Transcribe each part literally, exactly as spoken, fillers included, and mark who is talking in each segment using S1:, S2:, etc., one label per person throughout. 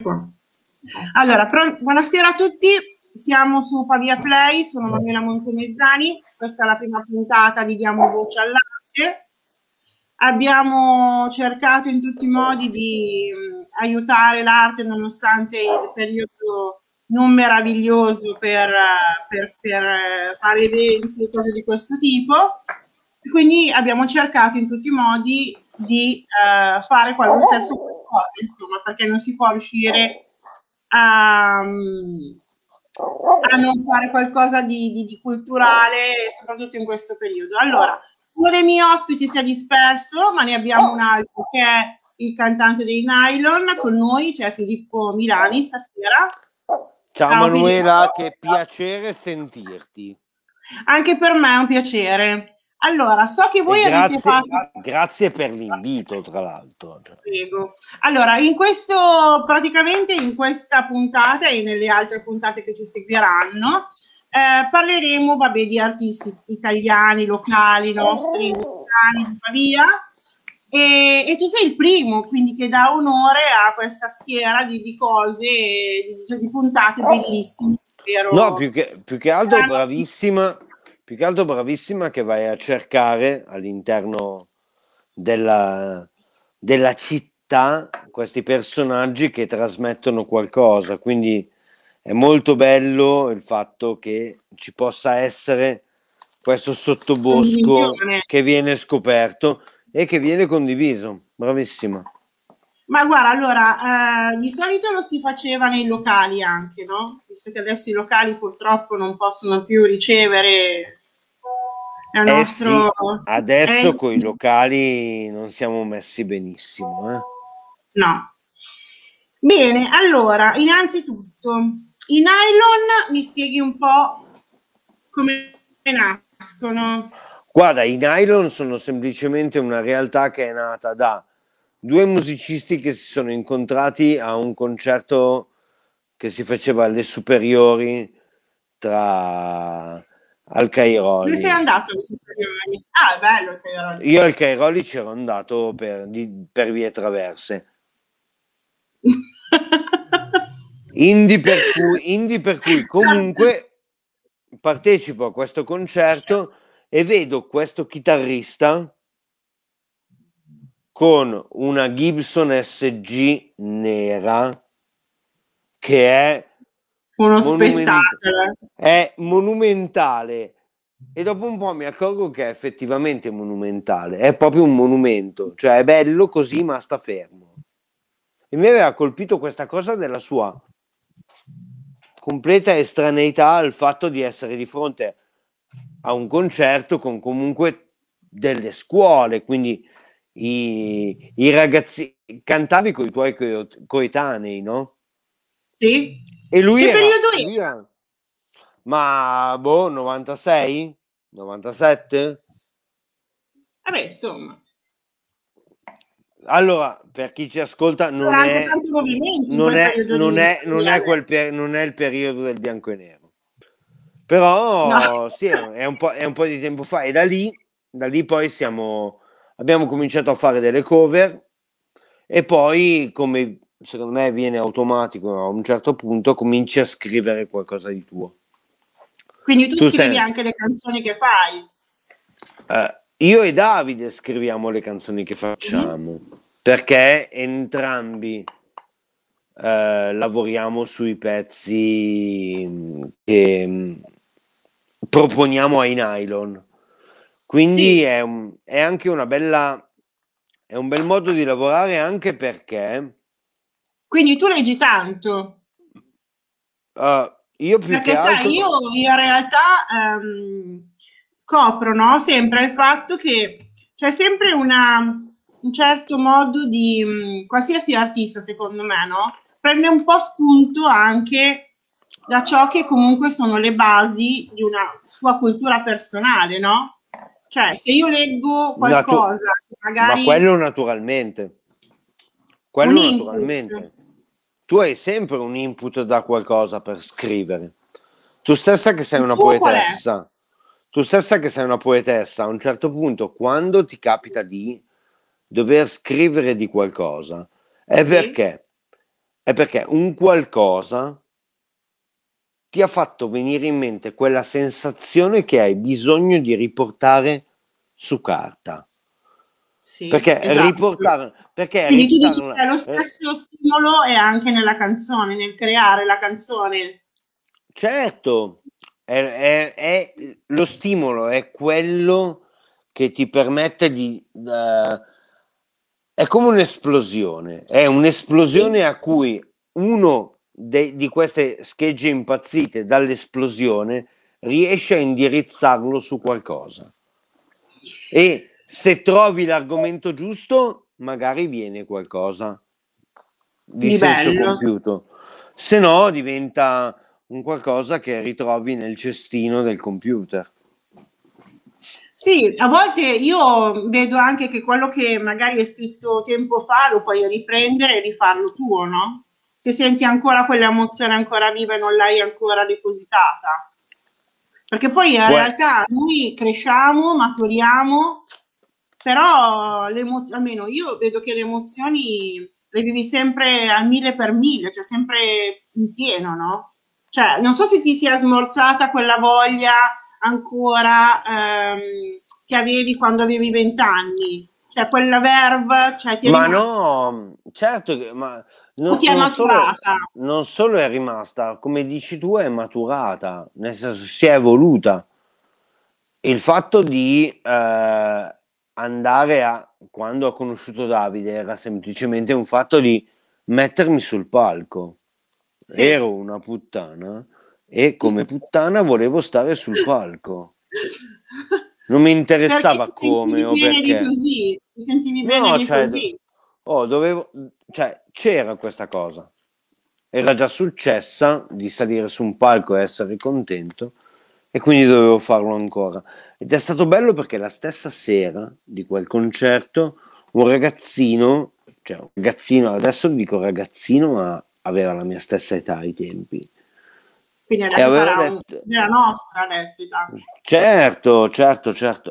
S1: Allora, pro- buonasera a tutti, siamo su Pavia Play, sono Manuela Montemezzani, questa è la prima puntata di Diamo Voce all'Arte. Abbiamo cercato in tutti i modi di mh, aiutare l'arte nonostante il periodo non meraviglioso per, eh, per- per, eh, fare eventi e cose di questo tipo. Quindi abbiamo cercato in tutti i modi di eh, fare quello stesso qualcosa, insomma, perché non si può riuscire a, a non fare qualcosa di, di- di culturale, soprattutto in questo periodo. Allora, uno dei miei ospiti si è disperso, ma ne abbiamo un altro che è il cantante dei Nylon. Con noi c'è Filippo Milani stasera.
S2: Ciao,
S1: Ciao
S2: Manuela,
S1: Filippo.
S2: che piacere sentirti.
S1: Anche per me è un piacere. Allora, so che
S2: E
S1: voi avete
S2: grazie,
S1: fatto...
S2: grazie per l'invito, tra l'altro.
S1: Prego. Allora, in questo, praticamente in questa puntata e nelle altre puntate che ci seguiranno, eh, parleremo, vabbè, di artisti italiani, locali, nostri, italiani di Pavia. E, e tu sei il primo, quindi che dà onore a questa schiera di, di cose, di, di puntate bellissime. Vero?
S2: No, più che, più che altro bravissima, più che altro bravissima che vai a cercare all'interno della, della città questi personaggi che trasmettono qualcosa, quindi è molto bello il fatto che ci possa essere questo sottobosco
S1: Condivisione.
S2: che viene scoperto e che viene condiviso. Bravissima.
S1: Ma guarda, allora, eh, di solito lo si faceva nei locali anche, no? Visto che adesso i locali purtroppo non possono più ricevere il
S2: Eh sì,
S1: nostro... Eh
S2: adesso con i
S1: sì,
S2: locali non siamo messi benissimo, eh.
S1: no. Bene, allora, innanzitutto, i nylon mi spieghi un po' come nascono.
S2: Guarda, i Nylon sono semplicemente una realtà che è nata da due musicisti che si sono incontrati a un concerto che si faceva alle superiori tra al
S1: Dove sei
S2: Cairoli.
S1: andato alle superiori? Ah, è bello il Cairoli.
S2: Io al Cairoli c'ero andato per, di- per vie traverse. Indi per cui, indi per cui comunque partecipo a questo concerto e vedo questo chitarrista con una Gibson S G nera che è,
S1: Uno
S2: monument-
S1: spettacolo.
S2: è monumentale. E dopo un po' mi accorgo che è effettivamente monumentale, è proprio un monumento, cioè è bello così ma sta fermo. E mi aveva colpito questa cosa della sua completa estraneità al fatto di essere di fronte a un concerto con comunque delle scuole, quindi i, i ragazzi cantavi con i tuoi co- coetanei, no?
S1: Sì?
S2: E lui
S1: Che
S2: era,
S1: periodo
S2: lui
S1: era?
S2: era, ma boh, novantasei? novantasette?
S1: Vabbè, insomma,
S2: Allora, per chi ci ascolta, non
S1: c'era anche
S2: è,
S1: tanto movimento in
S2: non
S1: quel
S2: è,
S1: periodo
S2: non
S1: lì.
S2: è, non è quel per- non è il periodo del bianco e nero.
S1: No.
S2: Però sì, è un po', è un po' di tempo fa e da lì, da lì poi siamo, abbiamo cominciato a fare delle cover e poi, come secondo me viene automatico a un certo punto, cominci a scrivere qualcosa di tuo.
S1: Quindi tu
S2: Tu
S1: scrivi
S2: sei,
S1: anche le canzoni che fai.
S2: eh, io e Davide scriviamo le canzoni che
S1: Mhm.
S2: facciamo perché entrambi eh, lavoriamo sui pezzi mm, che mm, proponiamo ai nylon. Quindi
S1: Sì,
S2: è, un- è anche una bella, è un bel modo di lavorare anche perché
S1: quindi tu leggi tanto.
S2: eh, io più che
S1: Perché sai, io
S2: altro,
S1: in realtà ehm, scopro, no, sempre il fatto che c'è sempre una, un certo modo di mh, qualsiasi artista, secondo me, no? Prende un po' spunto anche da ciò che comunque sono le basi di una sua cultura personale, no? Cioè, se io leggo
S2: natu-
S1: qualcosa che
S2: ma
S1: magari
S2: quello naturalmente,
S1: un
S2: quello
S1: input,
S2: naturalmente. Tu hai sempre un input da qualcosa per scrivere. Tu stessa che sei
S1: il
S2: una
S1: tuo qual è?
S2: poetessa, tu stessa che sei una poetessa, a un certo punto, quando ti capita di dover scrivere di qualcosa, è
S1: Sì?
S2: perché è perché un qualcosa ti ha fatto venire in mente quella sensazione che hai bisogno di riportare su carta.
S1: Sì,
S2: Perché
S1: esatto.
S2: riportarla, perché
S1: Quindi tu dici che
S2: riportarla,
S1: è lo
S2: eh,
S1: stesso stimolo è anche nella canzone, nel creare la canzone.
S2: certo, è, è- è- lo stimolo è quello che ti permette di... eh, è come un'esplosione, è
S1: Sì,
S2: un'esplosione a cui uno de- di queste schegge impazzite dall'esplosione riesce a indirizzarlo su qualcosa. E se trovi l'argomento giusto, magari viene qualcosa di
S1: di
S2: senso
S1: bello.
S2: compiuto, se no diventa un qualcosa che ritrovi nel cestino del computer.
S1: Sì, a volte io vedo anche che quello che magari hai scritto tempo fa lo puoi riprendere e rifarlo tuo, no? Se senti ancora quell'emozione ancora viva e non l'hai ancora depositata. Perché poi in
S2: Può-
S1: realtà noi cresciamo, maturiamo, però le emozioni, almeno io vedo che le emozioni le vivi sempre al mille per mille, cioè sempre in pieno, no? Cioè, non so se ti sia smorzata quella voglia ancora ehm, che avevi quando avevi vent'anni, cioè quella verve, cioè ti è
S2: Ma
S1: rimasta
S2: no, certo che ma
S1: o
S2: non,
S1: ti è
S2: non solo,
S1: maturata?
S2: non solo è rimasta, come dici tu, è maturata, nel senso si è evoluta. Il fatto di eh, andare a, quando ho conosciuto Davide, era semplicemente un fatto di mettermi sul palco.
S1: Sì.
S2: Ero una puttana e come puttana volevo stare sul palco. Non mi
S1: Perché
S2: interessava
S1: ti
S2: come
S1: sentivi
S2: o
S1: bene di
S2: perché.
S1: così, ti sentivi bene
S2: No,
S1: di
S2: cioè,
S1: così.
S2: oh, dovevo, cioè, c'era questa cosa. Era già successa di salire su un palco e essere contento, e quindi dovevo farlo ancora. Ed è stato bello perché la stessa sera di quel concerto, un ragazzino, cioè un ragazzino, adesso dico ragazzino, ma aveva la mia stessa età ai tempi,
S1: Quindi
S2: e
S1: adesso
S2: aveva
S1: sarà un,
S2: detto,
S1: della nostra adesso, età.
S2: certo, certo, certo,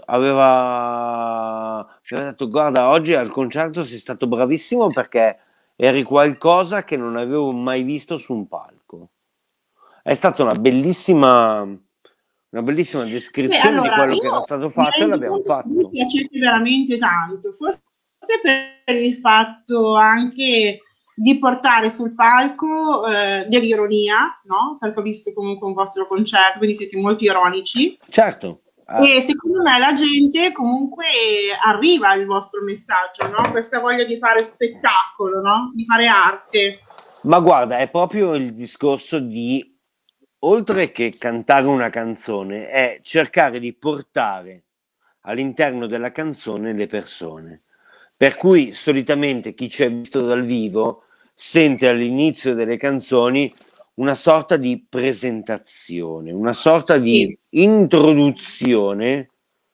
S2: aveva, aveva detto, guarda, oggi al concerto sei stato bravissimo perché eri qualcosa che non avevo mai visto su un palco. È stata una bellissima, una bellissima
S1: Beh,
S2: descrizione di
S1: allora,
S2: quello che era
S1: io
S2: stato
S1: mi
S2: fatto e
S1: rendo
S2: l'abbiamo
S1: conto che voi
S2: fatto.
S1: piacete veramente tanto, forse per il fatto anche di portare sul palco eh, dell'ironia, no? Perché ho visto comunque un vostro concerto, quindi siete molto ironici.
S2: Certo, eh,
S1: E secondo me la gente comunque arriva al vostro messaggio, no? Questa voglia di fare spettacolo, no? Di fare arte.
S2: ma guarda, è proprio il discorso di, oltre che cantare una canzone, è cercare di portare all'interno della canzone le persone. Per cui solitamente chi ci ha visto dal vivo sente all'inizio delle canzoni una sorta di presentazione, una sorta di
S1: Sì.
S2: introduzione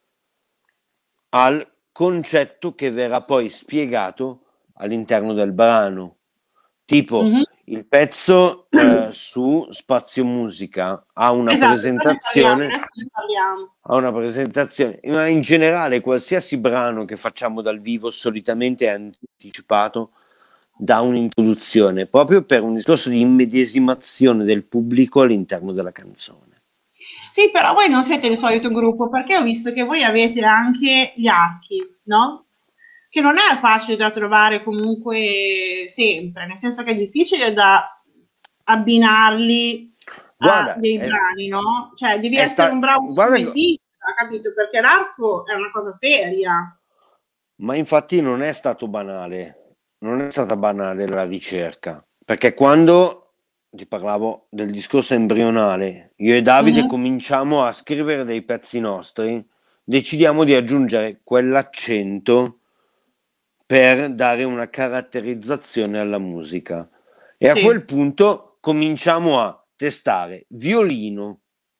S2: al concetto che verrà poi spiegato all'interno del brano. Tipo,
S1: Mhm.
S2: il pezzo eh, su Spazio Musica ha una
S1: Esatto, poi ne parliamo,
S2: presentazione,
S1: adesso ne parliamo.
S2: ha una presentazione, ma in generale qualsiasi brano che facciamo dal vivo solitamente è anticipato da un'introduzione, proprio per un discorso di immedesimazione del pubblico all'interno della canzone.
S1: Sì, però voi non siete il solito gruppo, perché ho visto che voi avete anche gli archi, no? Che non è facile da trovare comunque sempre, nel senso che è difficile da abbinarli a
S2: Guarda,
S1: dei
S2: è,
S1: brani, no? Cioè, devi
S2: è
S1: essere
S2: sta-
S1: un bravo
S2: guarda,
S1: strumentista, capito? Perché l'arco è una cosa seria.
S2: ma infatti non è stato banale, non è stata banale la ricerca, perché quando ti parlavo del discorso embrionale, io e Davide
S1: Mhm.
S2: cominciamo a scrivere dei pezzi nostri, decidiamo di aggiungere quell'accento per dare una caratterizzazione alla musica. E a
S1: Sì.
S2: quel punto cominciamo a testare violino,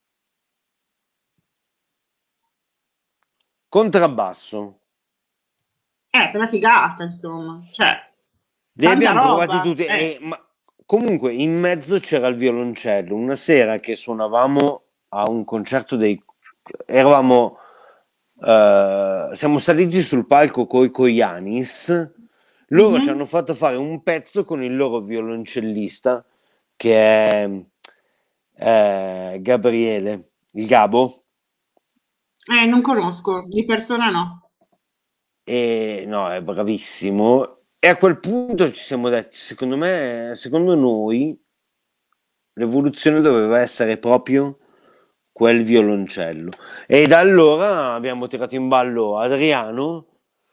S2: contrabbasso.
S1: Eh, che una figata, insomma. Cioè,
S2: Li
S1: tanta
S2: abbiamo provati
S1: roba.
S2: tutti,
S1: Eh.
S2: e, ma comunque in mezzo c'era il violoncello. Una sera che suonavamo a un concerto dei... eravamo... eh, siamo saliti sul palco coi Koyanis, Loro ci
S1: Mhm.
S2: hanno fatto fare un pezzo con il loro violoncellista, che è eh, Gabriele, il Gabo,
S1: Eh, non conosco, di persona no.
S2: e no, è bravissimo. E a quel punto ci siamo detti, secondo me, secondo noi, l'evoluzione doveva essere proprio quel violoncello. E da allora abbiamo tirato in ballo Adriano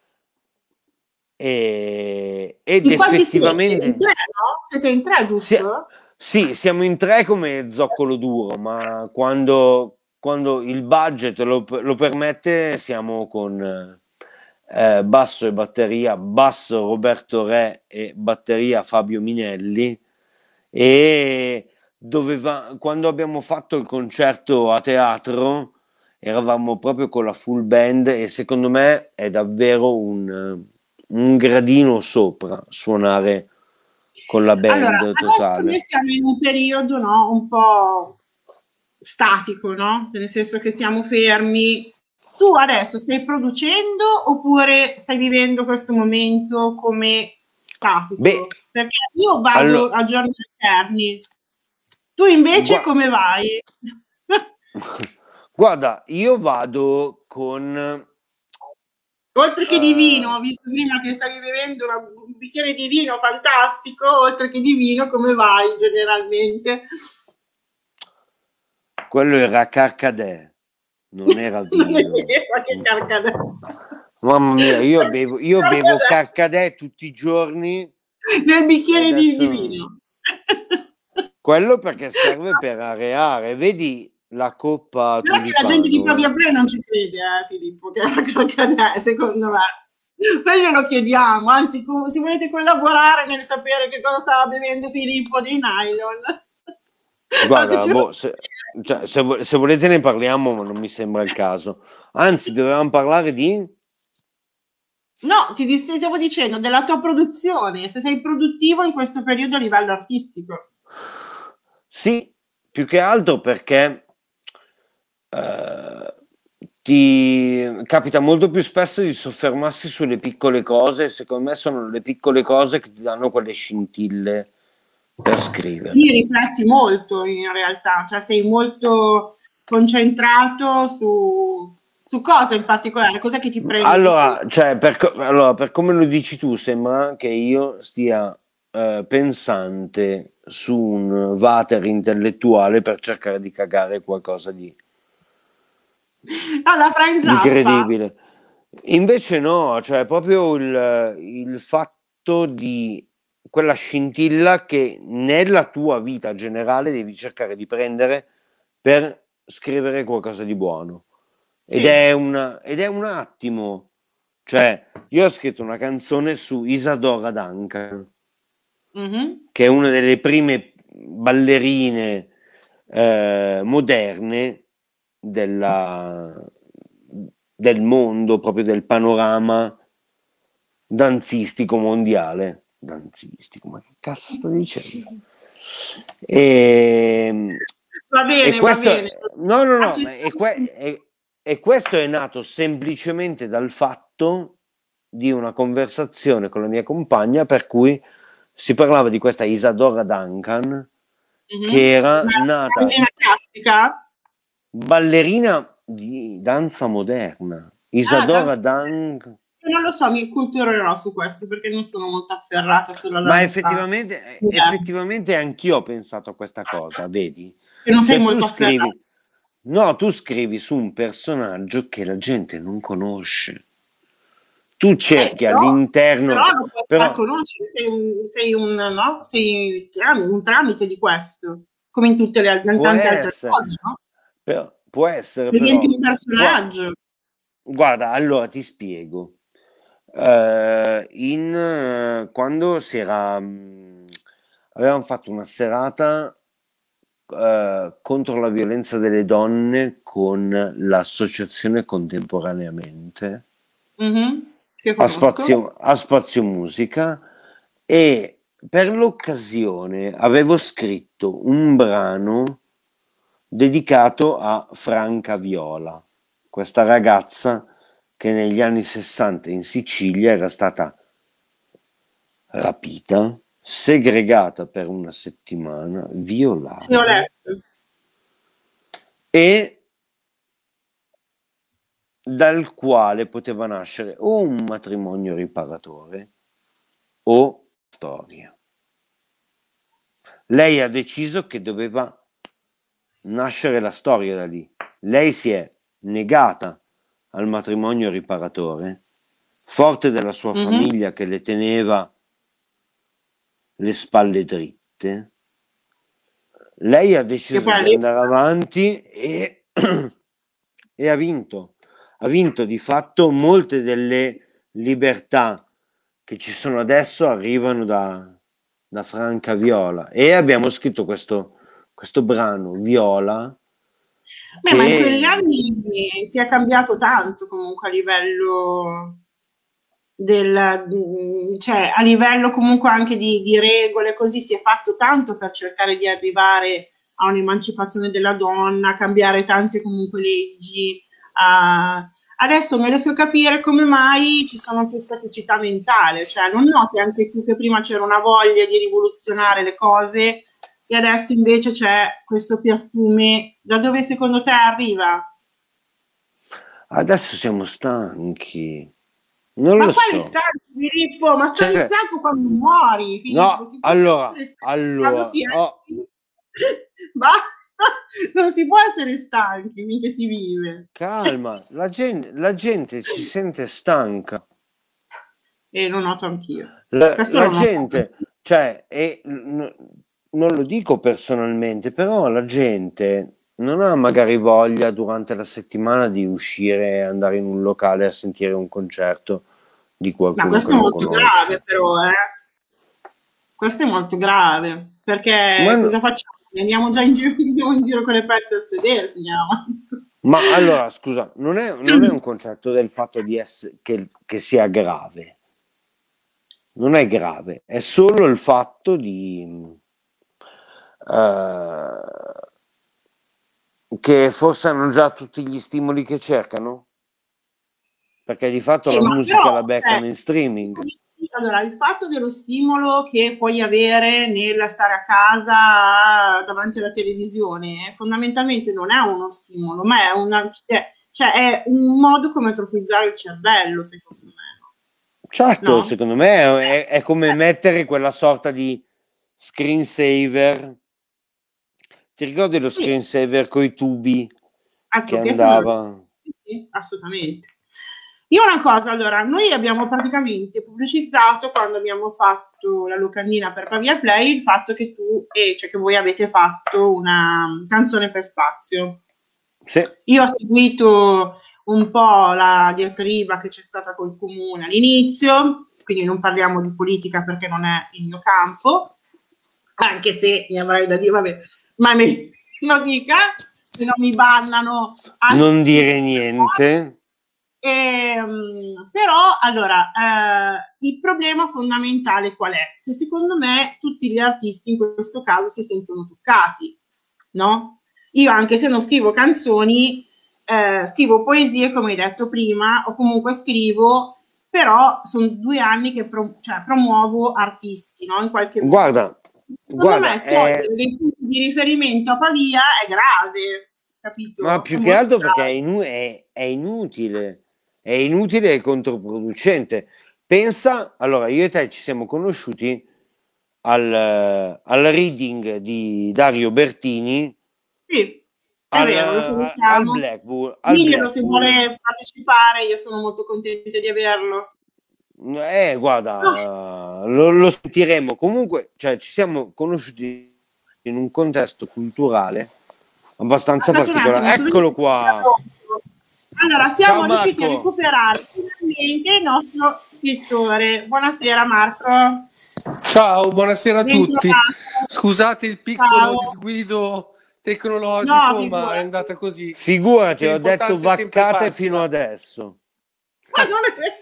S2: e- ed
S1: In quanti siete? In
S2: effettivamente
S1: tre, no? Siete in tre,
S2: sia-
S1: giusto?
S2: sì, siamo in tre come zoccolo duro, ma quando, quando il budget lo, lo permette siamo con eh, basso e batteria, basso Roberto Re e batteria Fabio Minelli. E doveva, quando abbiamo fatto il concerto a teatro eravamo proprio con la full band e secondo me è davvero un, un gradino sopra suonare con la
S1: Allora,
S2: band
S1: adesso noi
S2: totale.
S1: siamo in un periodo, no, un po' statico, no? Nel senso che siamo fermi. Tu adesso stai producendo oppure stai vivendo questo momento come
S2: Beh,
S1: statico? Perché io vado
S2: allora,
S1: a giorni alterni. Tu invece
S2: gua-
S1: come vai?
S2: guarda, io vado con
S1: Oltre che di vino,
S2: eh,
S1: ho visto prima che stavi bevendo una- un bicchiere di vino fantastico, oltre che di vino, come vai generalmente?
S2: quello era Carcadè, non era
S1: Non è
S2: vino.
S1: vero, che carcadà.
S2: Mamma mia, io bevo, io bevo
S1: Carcadà
S2: Carcadè tutti i giorni
S1: nel
S2: e
S1: bicchiere di, di
S2: adesso
S1: vino.
S2: quello perché serve per areare. Vedi la coppa
S1: Però che la gente di
S2: tulipano?
S1: Pavia Play non ci crede, eh, Filippo, che era carcadà, secondo me. Poi glielo chiediamo, anzi, co- se volete collaborare nel sapere che cosa stava bevendo Filippo di nylon,
S2: Guarda,
S1: fatecelo
S2: boh, se,
S1: sapere.
S2: cioè, se vo- se volete ne parliamo, ma non mi sembra il caso. Anzi, dovevamo parlare di...
S1: No, ti dis- stavo dicendo della tua produzione, se sei produttivo in questo periodo a livello artistico.
S2: Sì, più che altro perché eh, ti capita molto più spesso di soffermarsi sulle piccole cose, e secondo me sono le piccole cose che ti danno quelle scintille per
S1: Quindi
S2: scrivere.
S1: rifletti molto in realtà, cioè sei molto concentrato su, su cosa in particolare, cos'è che ti prende di più?
S2: Allora, cioè, per, co- allora, per come lo dici tu, sembra che io stia eh, pensante su un water intellettuale per cercare di cagare qualcosa di
S1: Ah, la fra in zappa.
S2: incredibile. Invece no, cioè proprio il, il fatto di quella scintilla che nella tua vita generale devi cercare di prendere per scrivere qualcosa di buono. Ed
S1: Sì.
S2: è un, ed è un attimo, cioè io ho scritto una canzone su Isadora Duncan,
S1: Mhm.
S2: che è una delle prime ballerine eh, moderne della, del mondo, proprio del panorama danzistico mondiale. Danzistico, ma che cazzo sto dicendo? E,
S1: Va
S2: e
S1: bene, va
S2: questo,
S1: bene.
S2: no, no, no, ma è,
S1: Accettiamo.
S2: que- è- e questo è nato semplicemente dal fatto di una conversazione con la mia compagna per cui si parlava di questa Isadora Duncan che
S1: Mhm.
S2: era
S1: Ma
S2: nata
S1: ballerina classica?
S2: ballerina di danza moderna.
S1: Ah,
S2: Isadora
S1: danza.
S2: Duncan.
S1: Non lo so, mi culturerò su questo perché non sono molto afferrata sulla
S2: Ma
S1: danza
S2: effettivamente,
S1: moderna.
S2: effettivamente anch'io ho pensato a questa cosa, vedi?
S1: Che non sei
S2: Cioè tu
S1: molto afferrata.
S2: scrivi, no, tu scrivi su un personaggio che la gente non conosce. Tu
S1: Eh,
S2: cerchi
S1: però, però
S2: all'interno,
S1: lo puoi far
S2: però
S1: conoscere, sei un, sei un, no? Sei tram- un tramite di questo, come in tutte le al- in
S2: può
S1: tante altre
S2: essere,
S1: cose, no?
S2: però- può essere
S1: Presenti
S2: però,
S1: un
S2: qua,
S1: personaggio.
S2: guarda, allora ti spiego. Eh, in, eh, quando si era, mh, avevamo fatto una serata eh, contro la violenza delle donne con l'associazione Contemporaneamente
S1: Mhm, che
S2: a
S1: conosco.
S2: Spazio, a Spazio Musica e per l'occasione avevo scritto un brano dedicato a Franca Viola, questa ragazza che negli anni sessanta in Sicilia era stata rapita, segregata per una settimana, violata,
S1: sì, ho letto.
S2: e dal quale poteva nascere o un matrimonio riparatore o storia. Lei ha deciso che doveva nascere la storia da lì. Lei si è negata al matrimonio riparatore, forte della sua
S1: Mhm.
S2: famiglia che le teneva le spalle dritte. Lei ha
S1: Che
S2: deciso
S1: poi
S2: di
S1: lì-
S2: andare avanti e, e ha vinto. Ha vinto di fatto. Molte delle libertà che ci sono adesso arrivano da, da Franca Viola, e abbiamo scritto questo, questo brano Viola
S1: Beh, ma in quegli
S2: che
S1: anni si è cambiato tanto comunque a livello del, mm, cioè a livello comunque anche di, di regole, così si è fatto tanto per cercare di arrivare a un'emancipazione della donna, cambiare tante comunque leggi. a- Adesso non riesco a capire come mai ci sono più staticità mentale, cioè non noti anche tu che prima c'era una voglia di rivoluzionare le cose e adesso invece c'è questo piattume. Da dove secondo te arriva?
S2: adesso siamo stanchi. Non
S1: Ma
S2: lo
S1: quale
S2: so.
S1: stanco, Filippo? Ma stai
S2: Cioè,
S1: stanco quando muori, Filippo?
S2: no,
S1: Si può
S2: allora,
S1: essere stanchi quando
S2: allora,
S1: si è...
S2: oh,
S1: Ma non si può essere stanchi finché si vive.
S2: calma, la gente, la gente si sente stanca.
S1: E lo noto anch'io.
S2: La,
S1: Questo
S2: la
S1: lo noto
S2: gente,
S1: anch'io.
S2: cioè, e, n- non lo dico personalmente, però la gente non ha magari voglia durante la settimana di uscire e andare in un locale a sentire un concerto di
S1: Ma
S2: qualcuno che
S1: questo è
S2: non
S1: molto grave,
S2: conosce.
S1: però, eh. Questo è molto grave, perché
S2: Ma,
S1: cosa
S2: no-
S1: facciamo? Andiamo già in giro, andiamo in giro con le pezze a sedere, se andiamo avanti così.
S2: ma allora, scusa, non è, non è un concetto del fatto di essere, che, che sia grave. Non è grave, è solo il fatto di eh, che forse hanno già tutti gli stimoli che cercano, perché di fatto
S1: Eh,
S2: la
S1: ma
S2: musica
S1: però,
S2: la
S1: cioè,
S2: beccano in streaming.
S1: allora, il fatto dello stimolo che puoi avere nel stare a casa davanti alla televisione, fondamentalmente non è uno stimolo, ma è una, cioè, cioè è un modo come atrofizzare il cervello, secondo me.
S2: Certo,
S1: No?
S2: secondo me è, è come
S1: Eh,
S2: mettere quella sorta di screensaver. Ti ricordi lo
S1: sì,
S2: screensaver coi tubi che
S1: altro che se non lo...
S2: andava?
S1: Sì, sì, assolutamente. Io una cosa, allora, noi abbiamo praticamente pubblicizzato quando abbiamo fatto la locandina per Pavia Play il fatto che tu, e cioè che voi avete fatto una canzone per spazio.
S2: Sì,
S1: Io ho seguito un po' la diatriba che c'è stata col comune all'inizio, quindi non parliamo di politica perché non è il mio campo, anche se mi avrai da dire, vabbè, ma mi lo dica, se no mi bannano anche
S2: non
S1: queste
S2: dire
S1: cose.
S2: niente.
S1: Ehm, però, allora, eh, il problema fondamentale qual è? Che secondo me tutti gli artisti in questo caso si sentono toccati, no? Io anche se non scrivo canzoni, eh, scrivo poesie, come hai detto prima, o comunque scrivo, però sono due anni che pro- cioè, promuovo artisti, no? In qualche modo.
S2: Guarda,
S1: Secondo
S2: guarda,
S1: me
S2: è,
S1: togliere dei punti di riferimento a Pavia è grave,
S2: ma
S1: capito? È
S2: più che
S1: molto
S2: altro perché è,
S1: grave.
S2: inu- è- è inutile, è inutile e controproducente. Pensa, allora io e te ci siamo conosciuti al, al reading di Dario Bertini
S1: Sì, è
S2: al,
S1: vero, lo
S2: al
S1: salutiamo.
S2: Blackpool, al
S1: Diglielo se
S2: Blackpool.
S1: vuole partecipare, io sono molto contenta di averlo.
S2: Eh,
S1: No,
S2: guarda, lo, lo sentiremo. Comunque, cioè, ci siamo conosciuti in un contesto culturale abbastanza
S1: aspetta un attimo,
S2: particolare.
S1: scusami se
S2: Eccolo
S1: ti
S2: qua.
S1: interrompo. Allora,
S2: Ciao
S1: siamo riusciti a
S2: Marco.
S1: recuperare finalmente il nostro scrittore. Buonasera Marco,
S3: Ciao, buonasera a tutti.
S1: bentrovato.
S3: Scusate il piccolo
S1: Ciao.
S3: disguido
S1: No,
S3: tecnologico, ma è
S1: figurati.
S3: andata così.
S2: Figurati,
S3: Cioè,
S2: ho detto
S3: l'importante è sempre
S2: vaccate fino
S3: farcela.
S2: adesso.
S1: Ma non è vero.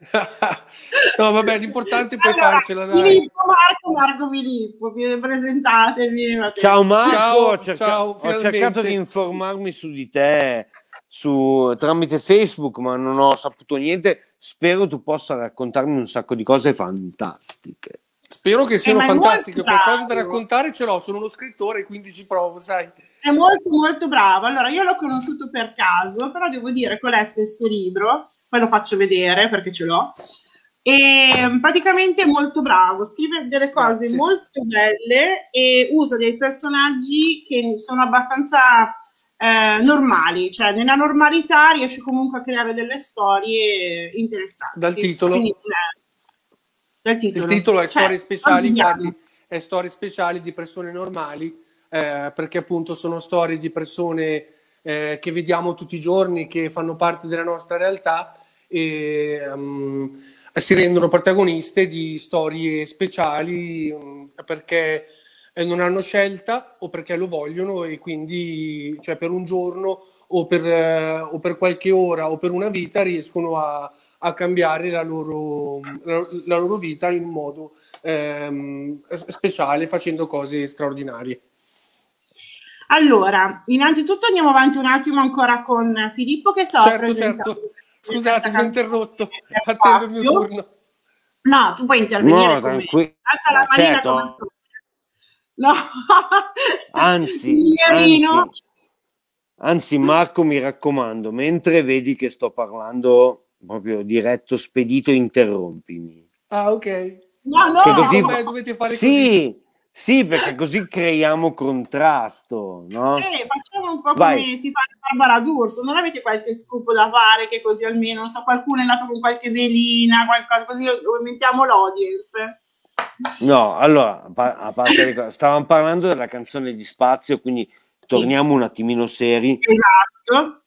S3: No, vabbè, l'importante è poi
S1: Allora,
S3: farcela, dai.
S1: Filippo Marco, Marco Filippo, vi presentatevi.
S2: Ciao Marco, ho,
S3: Ciao,
S2: cerca-
S3: ciao,
S2: ho cercato di
S3: finalmente.
S2: informarmi su di te su, tramite Facebook, ma non ho saputo niente spero tu possa raccontarmi un sacco di cose fantastiche.
S3: Spero che siano
S1: Eh, ma è
S3: fantastiche,
S1: molto
S3: qualcosa da
S1: bravo.
S3: raccontare ce l'ho, sono uno scrittore, quindi ci provo, sai.
S1: È molto molto bravo. Allora, io l'ho conosciuto per caso, però devo dire che ho letto il suo libro, poi lo faccio vedere perché ce l'ho. E praticamente è molto bravo, scrive delle cose
S3: Grazie.
S1: molto belle e usa dei personaggi che sono abbastanza eh, normali, cioè nella normalità riesce comunque a creare delle storie interessanti.
S3: Dal titolo?
S1: Quindi, eh, dal titolo.
S3: Il titolo è
S1: Cioè,
S3: Storie speciali,
S1: quotidiano.
S3: infatti è storie speciali di persone normali, eh, perché appunto sono storie di persone eh, che vediamo tutti i giorni, che fanno parte della nostra realtà e um, si rendono protagoniste di storie speciali um, perché non hanno scelta o perché lo vogliono e quindi cioè per un giorno o per, eh, o per qualche ora o per una vita riescono a a cambiare la loro, la, la loro vita in un modo ehm, speciale, facendo cose straordinarie.
S1: Allora, innanzitutto andiamo avanti un attimo ancora con Filippo che stava
S3: Certo,
S1: presentando.
S3: certo. Scusate, vi ho interrotto.
S1: del
S3: Attendo il mio
S1: spazio.
S3: turno.
S1: No, tu puoi intervenire
S2: No,
S1: come
S2: tranqui-
S1: alza la
S2: ma
S1: manina
S2: certo.
S1: come al solito. No.
S2: Anzi,
S1: Signorino.
S2: anzi, anzi, Marco, mi raccomando, mentre vedi che sto parlando proprio diretto, spedito, interrompimi.
S3: Ah, ok.
S1: No, no.
S2: Che così...
S3: Con me dovete fare
S2: sì,
S3: così.
S2: sì, perché così creiamo contrasto, no?
S1: Eh, facciamo un po'
S2: Vai.
S1: come si fa a Barbara D'Urso. Non avete qualche scoop da fare che così almeno, non so, qualcuno è nato con qualche velina, qualcosa così aumentiamo l'audience?
S2: No, allora, a par- a parte le cose, stavamo parlando della canzone di Spazio, quindi torniamo un attimino seri.
S1: Esatto.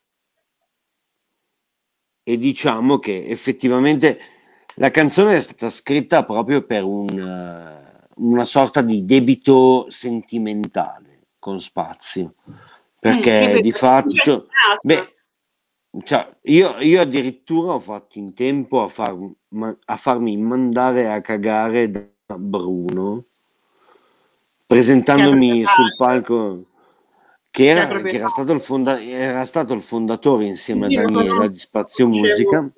S2: E diciamo che effettivamente la canzone è stata scritta proprio per un, uh, una sorta di debito sentimentale con Spazio, perché
S1: Mm,
S2: di fatto, beh, cioè, io, io addirittura ho fatto in tempo a, far, ma, a farmi mandare a cagare da Bruno, presentandomi sul palco. Che era, che era, stato il fonda- era stato il fondatore insieme sì, a Daniela di Spazio Musica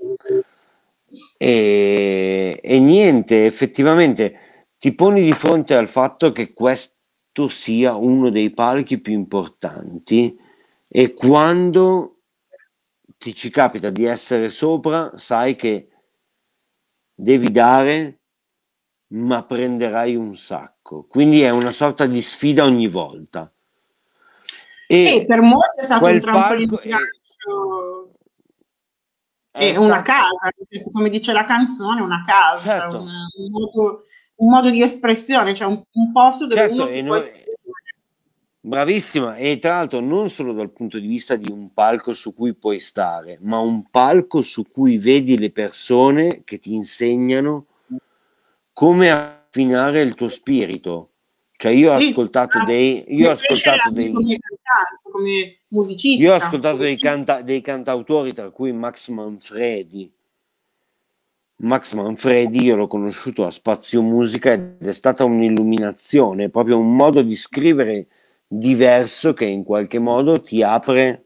S2: e, e niente, effettivamente ti poni di fronte al fatto che questo sia uno dei palchi più importanti e quando ti ci capita di essere sopra sai che devi dare ma prenderai un sacco, quindi è una sorta di sfida ogni volta.
S1: E, e per molti è stato un trampolino
S2: palco
S1: di lancio
S2: è,
S1: è una stato... casa, come dice la canzone, una casa, certo. Cioè un, un, modo, un modo di espressione, cioè un, un posto dove certo, uno si può
S2: noi... Bravissima, e tra l'altro non solo dal punto di vista di un palco su cui puoi stare, ma un palco su cui vedi le persone che ti insegnano come affinare il tuo spirito. Cioè io ho sì, ascoltato dei io ho ascoltato dei
S1: come cantante, come musicista.
S2: Io ho ascoltato dei, canta, dei cantautori, tra cui Max Manfredi. Max Manfredi io l'ho conosciuto a Spazio Musica ed è stata un'illuminazione, proprio un modo di scrivere diverso che in qualche modo ti apre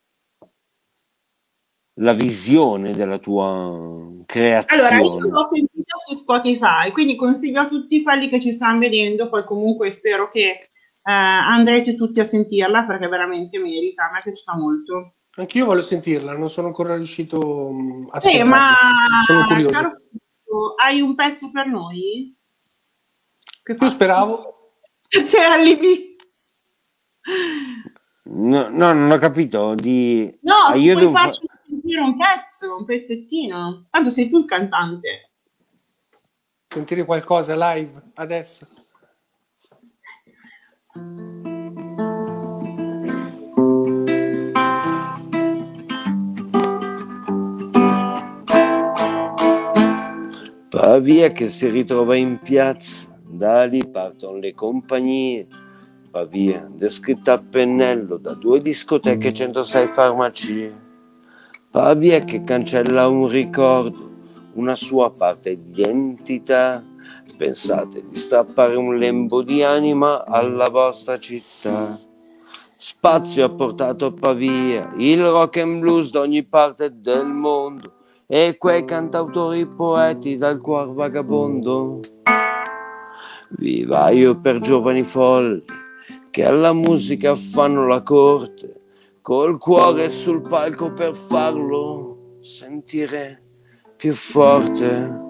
S2: la visione della tua creazione.
S1: Allora, io l'ho sentita su Spotify, quindi consiglio a tutti quelli che ci stanno vedendo, poi comunque spero che eh, andrete tutti a sentirla perché veramente merita, a me piace molto.
S3: Anch'io voglio sentirla, non sono ancora riuscito a
S1: sì,
S3: ascoltarla.
S1: Ma
S3: sono curioso.
S1: Caro, hai un pezzo per noi?
S3: Che Io speravo.
S1: Sei allibito.
S2: No, no, non ho capito. Di...
S1: No,
S2: ah, io
S1: puoi
S2: devo
S1: farci sentire un pezzo, un pezzettino. Tanto sei tu il cantante.
S3: Sentire qualcosa live adesso.
S2: Pavia che si ritrova in piazza, da lì partono le compagnie. Pavia, descritta a pennello da due discoteche e centosei farmacie. Pavia che cancella un ricordo, una sua parte di identità. Pensate di strappare un lembo di anima alla vostra città. Spazio ha portato a Pavia il rock and blues da ogni parte del mondo. e quei cantautori poeti dal cuor vagabondo. Vivaio per giovani folli che alla musica fanno la corte, col cuore sul palco per farlo sentire più forte.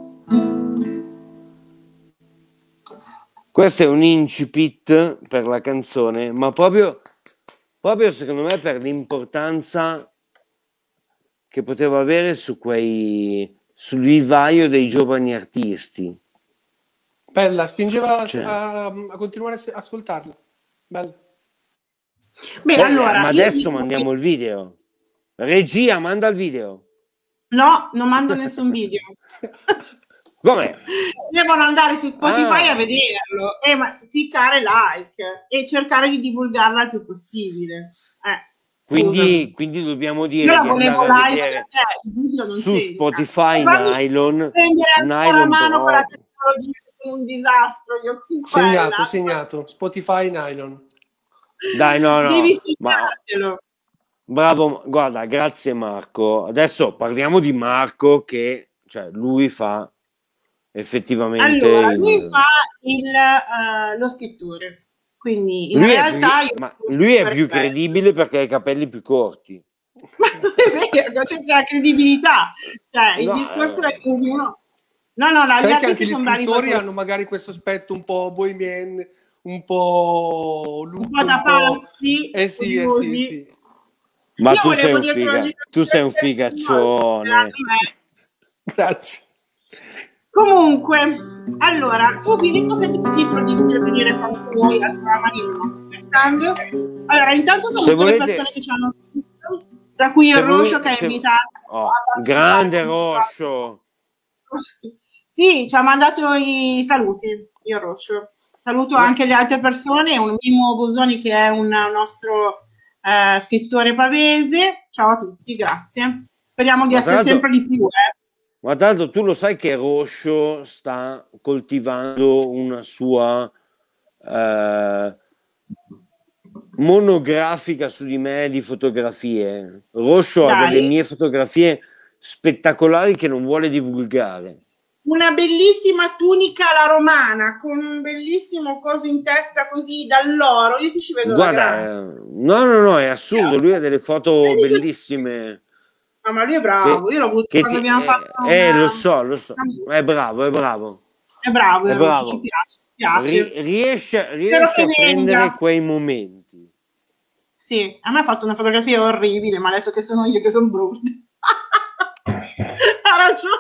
S2: Questo è un incipit per la canzone, ma proprio, proprio secondo me per l'importanza che poteva avere su quei, sul vivaio dei giovani artisti.
S3: Bella, spingeva
S2: Cioè.
S3: a, a continuare a ascoltarla. Bella.
S1: Beh,
S2: Poi,
S1: allora,
S2: ma
S1: io
S2: adesso
S1: dico
S2: mandiamo
S1: che-
S2: il video. Regia, manda il video.
S1: No, non mando nessun video.
S2: Come?
S1: Devono andare su Spotify
S2: Ah.
S1: a vederlo e ma- cliccare like e cercare di divulgarla il più possibile. Eh,
S2: Quindi,
S1: scusami.
S2: quindi dobbiamo
S1: Io
S2: dire
S1: la
S2: di
S1: volevo
S2: andare a
S1: live
S2: vedere
S1: da te, il video non
S2: su
S1: c'entra.
S2: Spotify
S1: E fammi
S2: Nylon,
S1: prendere ancora
S2: Nylon
S1: mano con la
S2: Pro.
S1: tecnologia, che sono un disastro io con
S3: Segnato,
S1: quella.
S3: segnato. Spotify Nylon.
S2: Dai, no, no,
S1: Devi
S2: ma
S1: segnartelo.
S2: bravo, guarda, grazie Marco. Adesso parliamo di Marco che, cioè, lui fa effettivamente
S1: Allora,
S2: il-
S1: lui fa il, eh, lo scrittore, quindi in
S2: lui è
S1: realtà
S2: più,
S1: io
S2: ma
S1: lo
S2: lui è
S1: per
S2: più
S1: quello.
S2: credibile perché ha i capelli più corti.
S1: Ma non è vero, c'è la credibilità. Cioè, il
S2: No,
S1: discorso è
S2: eh.
S1: che ognuno... No, no, la- gli
S3: Sai che anche
S1: artisti
S3: gli
S1: sono bravi
S3: scrittori
S1: per
S3: hanno magari questo aspetto un po' bohemian, un po'
S1: un
S3: look,
S1: po' da
S3: un po'...
S1: pazzi,
S3: Eh sì, eh sì,
S1: curiosi.
S3: sì.
S2: Ma
S1: Io
S2: tu sei
S1: volevo
S2: un
S1: dietro la
S2: figa, tu sei un figaccione.
S3: Grazie.
S1: Comunque, allora, tu Filippo sei libero di intervenire quando vuoi, a tua manina, non sto scherzando. Allora, intanto sono
S2: Se
S1: tutte
S2: volete-
S1: le persone che ci hanno scritto, tra cui il
S2: Se
S1: Roscio
S2: volete-
S1: che ha
S2: se-
S1: invitato
S2: Oh,
S1: a partecipare.
S2: grande Roscio.
S1: Sì, ci ha mandato i saluti, il Roscio. Saluto
S2: No.
S1: anche le altre persone, un Mimmo Bosoni che è un nostro eh, scrittore pavese. Ciao a tutti, grazie. Speriamo di
S2: Ma
S1: essere
S2: tra l'altro-
S1: sempre di più, eh.
S2: Ma tanto tu lo sai che Roscio sta coltivando una sua eh, monografica su di me di fotografie. Roscio ha
S1: Dai.
S2: delle mie fotografie spettacolari che non vuole divulgare.
S1: Una bellissima tunica alla romana con un bellissimo coso in testa così dall'oro. Io ti ci vedo la grande.
S2: Guarda, eh, no, no, no, è assurdo. Lui ha delle foto
S1: Vedi questo-
S2: bellissime.
S1: No, ma lui è bravo.
S2: Che-
S1: Io l'ho avuto
S2: che
S1: quando
S2: ti-
S1: abbiamo
S2: eh,
S1: fatto.
S2: eh,
S1: una-
S2: lo so, lo so. È bravo, è bravo.
S1: È bravo,
S2: È
S1: il Roscio,
S2: bravo.
S1: ci piace, ci piace.
S2: Ri- riesce
S1: Spero
S2: riesce
S1: che
S2: a prendere
S1: venga.
S2: quei momenti.
S1: Sì, a me ha fatto una fotografia orribile, ma ha detto che sono io che sono brutta. Ha ragione.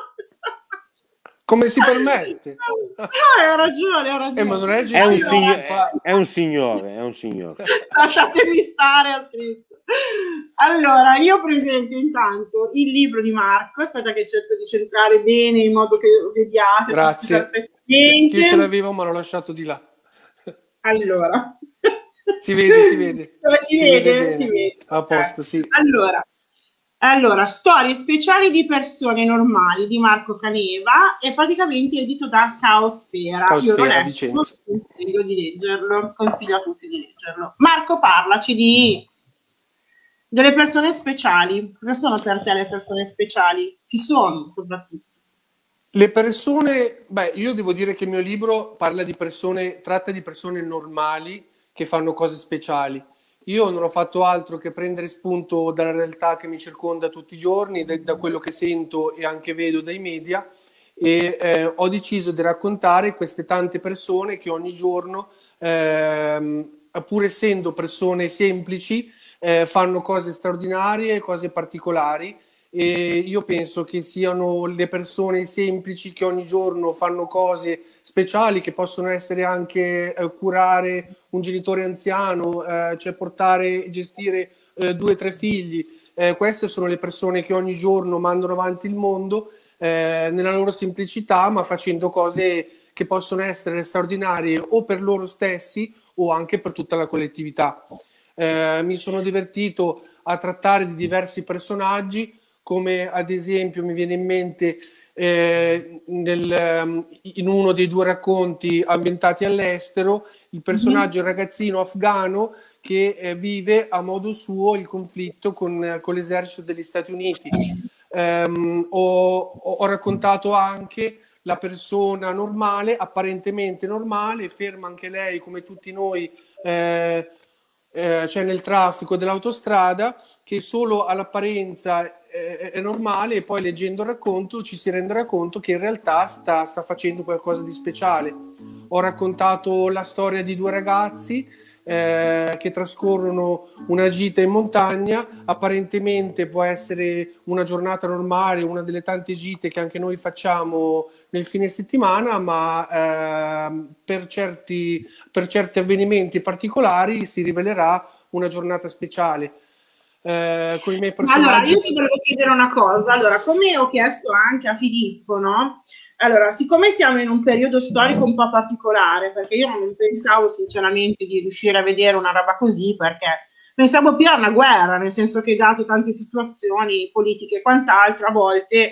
S3: Come si permette?
S1: No, ha ragione, ha ragione.
S3: Eh, ma non è
S2: È un,
S3: gentile,
S2: signo-
S3: si fa-
S2: è un signore, è un signore.
S1: Lasciatemi stare al Cristo. Allora, io presento intanto il libro di Marco. Aspetta che cerco di centrare bene in modo che lo vediate.
S3: Grazie.
S1: tutti perfettamente.
S3: Io ce l'avevo, ma l'ho lasciato di là.
S1: Allora.
S3: Si vede, si vede.
S1: Si,
S3: Si
S1: vede,
S3: vede bene.
S1: si vede.
S3: A posto, sì.
S1: Allora, allora, storie speciali di persone normali di Marco Caneva è praticamente edito da Caosfera.
S3: Caosfera,
S1: Io l'ho letto,
S3: Vicenza.
S1: consiglio di leggerlo, consiglio a tutti di leggerlo. Marco, parlaci di delle persone speciali. Cosa sono per te le persone speciali? Chi sono soprattutto?
S3: Le persone, beh, io devo dire che il mio libro parla di persone, tratta di persone normali che fanno cose speciali. Io non ho fatto altro che prendere spunto dalla realtà che mi circonda tutti i giorni, da, da quello che sento e anche vedo dai media, e eh, ho deciso di raccontare queste tante persone che ogni giorno, ehm, pur essendo persone semplici, eh, fanno cose straordinarie, cose particolari. E io penso che siano le persone semplici che ogni giorno fanno cose speciali, che possono essere anche eh, curare un genitore anziano, eh, cioè portare, gestire eh, due o tre figli. Eh, queste sono le persone che ogni giorno mandano avanti il mondo eh, nella loro semplicità, ma facendo cose che possono essere straordinarie o per loro stessi o anche per tutta la collettività. Eh, mi sono divertito a trattare di diversi personaggi, come ad esempio mi viene in mente eh, nel, in uno dei due racconti ambientati all'estero, il personaggio, il ragazzino afghano che eh, vive a modo suo il conflitto con, con l'esercito degli Stati Uniti. ehm, ho, ho raccontato anche la persona normale, apparentemente normale, ferma anche lei come tutti noi, eh, eh, cioè nel traffico dell'autostrada, che solo all'apparenza è, è normale, e poi leggendo il racconto ci si renderà conto che in realtà sta, sta facendo qualcosa di speciale. Ho raccontato la storia di due ragazzi eh, che trascorrono una gita in montagna. Apparentemente può essere una giornata normale, una delle tante gite che anche noi facciamo nel fine settimana, ma eh, per certi, per certi avvenimenti particolari si rivelerà una giornata speciale. Eh, con i miei personaggi...
S1: Allora, io ti volevo chiedere una cosa. Allora, come ho chiesto anche a Filippo, no? Allora, siccome siamo in un periodo storico un po' particolare, perché io non pensavo sinceramente di riuscire a vedere una roba così, perché pensavo più a una guerra, nel senso che dato tante situazioni politiche e quant'altro, a volte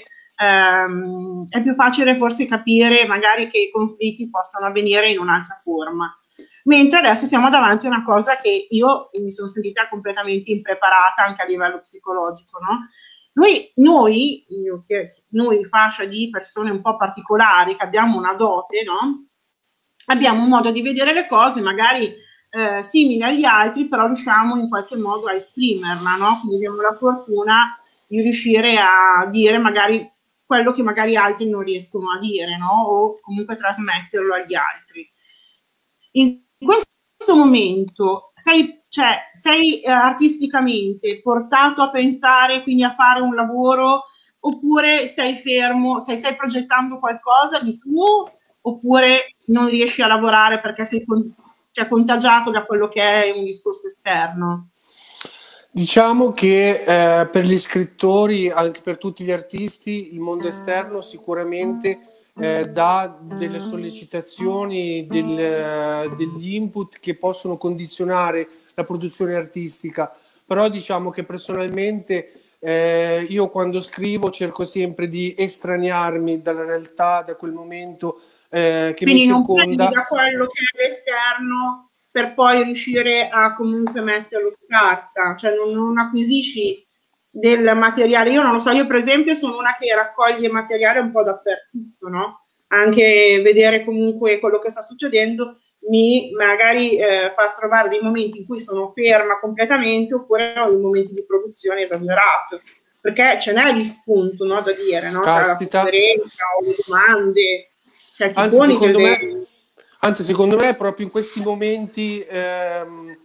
S1: ehm, è più facile forse capire magari che i conflitti possano avvenire in un'altra forma. Mentre adesso siamo davanti a una cosa che io mi sono sentita completamente impreparata anche a livello psicologico, no? Noi, noi, io, che, noi fascia di persone un po' particolari, che abbiamo una dote, no? Abbiamo un modo di vedere le cose magari eh, simile agli altri, però riusciamo in qualche modo a esprimerla, no? Quindi abbiamo la fortuna di riuscire a dire magari quello che magari altri non riescono a dire, no? O comunque trasmetterlo agli altri. In questo momento sei, cioè, sei eh, artisticamente portato a pensare, quindi a fare un lavoro, oppure sei fermo, sei, stai progettando qualcosa di tuo, oppure non riesci a lavorare perché sei con, cioè, contagiato da quello che è un discorso esterno?
S3: Diciamo che eh, per gli scrittori, anche per tutti gli artisti, il mondo esterno sicuramente eh, dà delle sollecitazioni, del, eh, degli input che possono condizionare la produzione artistica. Però diciamo che personalmente eh, io quando scrivo cerco sempre di estraniarmi dalla realtà, da quel momento eh, che
S1: Quindi
S3: mi
S1: non
S3: circonda.
S1: prendi da quello che è l'esterno per poi riuscire a comunque metterlo su carta, cioè non, non acquisisci del materiale. Io non lo so, io per esempio sono una che raccoglie materiale un po' dappertutto, no? Anche vedere comunque quello che sta succedendo mi magari eh, fa trovare dei momenti in cui sono ferma completamente, oppure ho dei momenti di produzione esagerato, perché ce n'è di spunto, no, da dire, no? Tra la sofferenza o le domande, cioè ti
S3: Anzi,
S1: poni
S3: secondo
S1: delle...
S3: me, anzi, secondo me proprio in questi momenti ehm,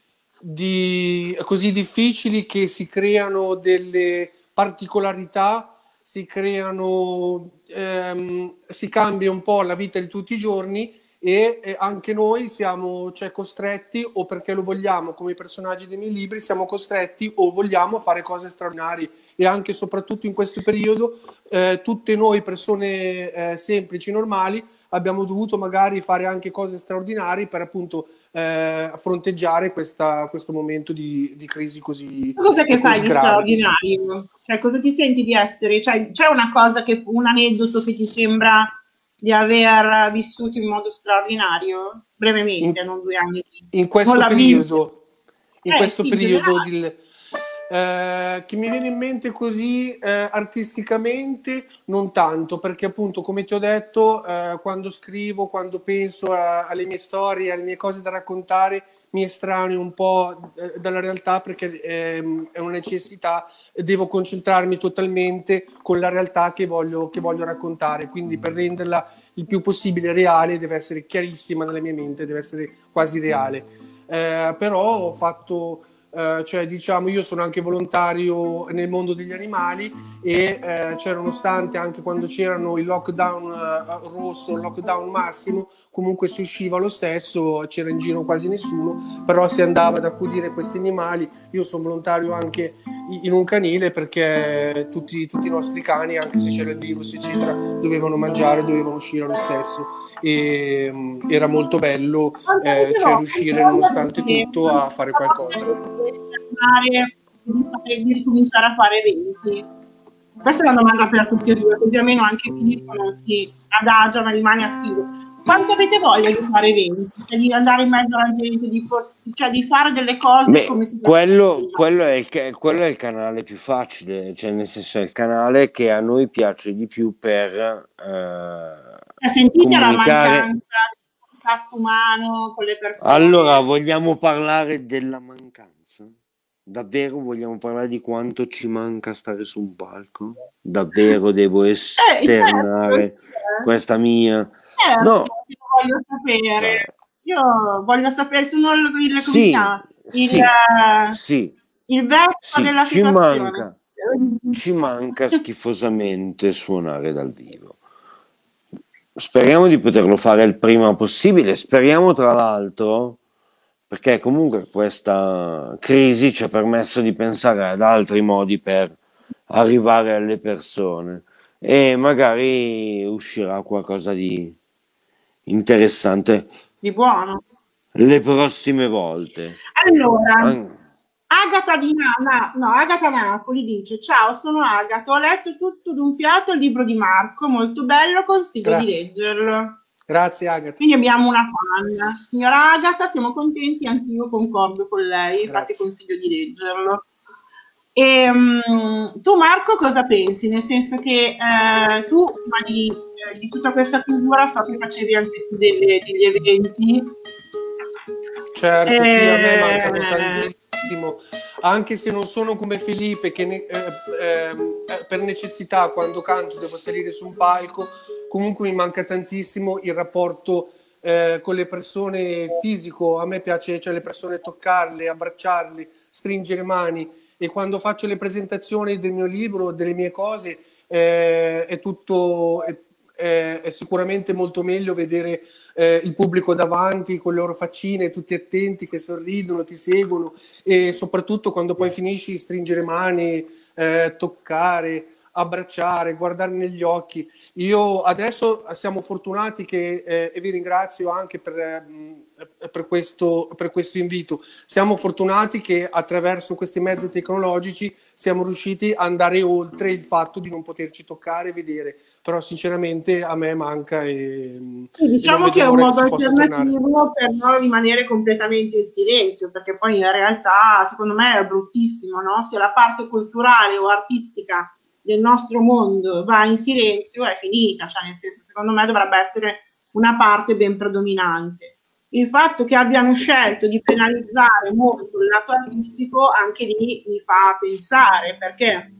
S3: di, così difficili che si creano delle particolarità, si creano, ehm, si cambia un po' la vita di tutti i giorni, e, e anche noi siamo, cioè, costretti, o perché lo vogliamo, come i personaggi dei miei libri, siamo costretti o vogliamo fare cose straordinarie. E anche e soprattutto in questo periodo eh, tutte noi persone eh, semplici, normali, abbiamo dovuto magari fare anche cose straordinarie per appunto eh, fronteggiare questa, questo momento di, di crisi così
S1: Cosa che
S3: così
S1: fai di
S3: grave.
S1: straordinario? Cioè, cosa ti senti di essere? Cioè, c'è una cosa che, un aneddoto che ti sembra di aver vissuto in modo straordinario? Brevemente,
S3: in,
S1: non due anni.
S3: in questo periodo, in
S1: eh,
S3: questo
S1: sì,
S3: periodo di, eh, che mi viene in mente così eh, artisticamente, non tanto, perché appunto, come ti ho detto, eh, quando scrivo, quando penso a, alle mie storie, alle mie cose da raccontare, mi estraneo un po' eh, dalla realtà, perché eh, è una necessità, devo concentrarmi totalmente con la realtà che voglio, che voglio raccontare, quindi per renderla il più possibile reale deve essere chiarissima nella mia mente, deve essere quasi reale. Eh, però ho fatto... Uh, cioè diciamo io sono anche volontario nel mondo degli animali e uh, c'erano stante anche quando c'erano il lockdown uh, rosso, il lockdown massimo, comunque si usciva lo stesso, c'era in giro quasi nessuno, però si andava ad accudire questi animali. Io sono volontario anche in un canile perché tutti, tutti i nostri cani, anche se c'era il virus eccetera, dovevano mangiare, dovevano uscire lo stesso, e um, era molto bello eh, cioè riuscire nonostante tutto a fare qualcosa.
S1: Di ricominciare a fare eventi. Questa è una domanda per tutti e due, così almeno anche Filippo non si adagia ma rimane attivo. quanto avete voglia di fare eventi, cioè di andare in mezzo alla gente, di, cioè di fare delle cose
S2: Beh,
S1: come si
S2: quello, quello, è il, quello è il canale più facile, cioè nel senso è il canale che a noi piace di più per eh,
S1: sentite la
S2: comunicare.
S1: mancanza di contatto umano con le persone.
S2: Allora, vogliamo parlare della mancanza? Davvero vogliamo parlare di quanto ci manca stare su un palco? Davvero devo esternare
S1: eh, certo,
S2: questa mia...
S1: certo,
S2: No,
S1: voglio sapere. Io voglio sapere, sono il, il, come si
S2: sì,
S1: chiama? Il,
S2: sì,
S1: uh,
S2: sì,
S1: il vecchio
S2: sì,
S1: della
S2: ci
S1: situazione.
S2: manca, ci manca schifosamente suonare dal vivo. Speriamo di poterlo fare il prima possibile, speriamo tra l'altro, perché comunque questa crisi ci ha permesso di pensare ad altri modi per arrivare alle persone e magari uscirà qualcosa di interessante
S1: Di buono.
S2: le prossime volte.
S1: Allora,
S2: An-
S1: Agata di Na- no, Agata Napoli dice: ciao, sono Agata, ho letto tutto d'un fiato il libro di Marco, molto bello, consiglio
S3: Grazie.
S1: di leggerlo.
S3: Grazie Agata.
S1: Quindi abbiamo una fan. Signora Agata, siamo contenti, anch'io concordo con lei, infatti
S3: Grazie.
S1: consiglio di leggerlo. E, um, tu Marco cosa pensi? Nel senso che eh, tu prima di, eh, di tutta questa chiusura so che facevi anche tu delle, degli eventi.
S3: Certo,
S1: eh,
S3: sì, a me mancano tantissimo, anche se non sono come Felipe che ne, eh, eh, per necessità quando canto devo salire su un palco, comunque mi manca tantissimo il rapporto eh, con le persone fisico. A me piace, cioè, le persone toccarle, abbracciarle, stringere mani, e quando faccio le presentazioni del mio libro, delle mie cose, eh, è tutto... È, è, è sicuramente molto meglio vedere eh, il pubblico davanti con le loro faccine, tutti attenti, che sorridono, ti seguono, e soprattutto quando poi finisci stringere mani, eh, toccare, abbracciare, guardare negli occhi. Io adesso siamo fortunati che, eh, e vi ringrazio anche per, eh, per, questo, per questo invito, siamo fortunati che attraverso questi mezzi tecnologici siamo riusciti ad andare oltre il fatto di non poterci toccare e vedere, però sinceramente a me manca e,
S1: sì, diciamo
S3: e
S1: che è un modo
S3: che
S1: alternativo per non rimanere completamente in silenzio, perché poi in realtà secondo me è bruttissimo, no? Se la parte culturale o artistica del nostro mondo va in silenzio è finita, cioè nel senso, secondo me dovrebbe essere una parte ben predominante. Il fatto che abbiano scelto di penalizzare molto il lato artistico anche lì mi fa pensare, perché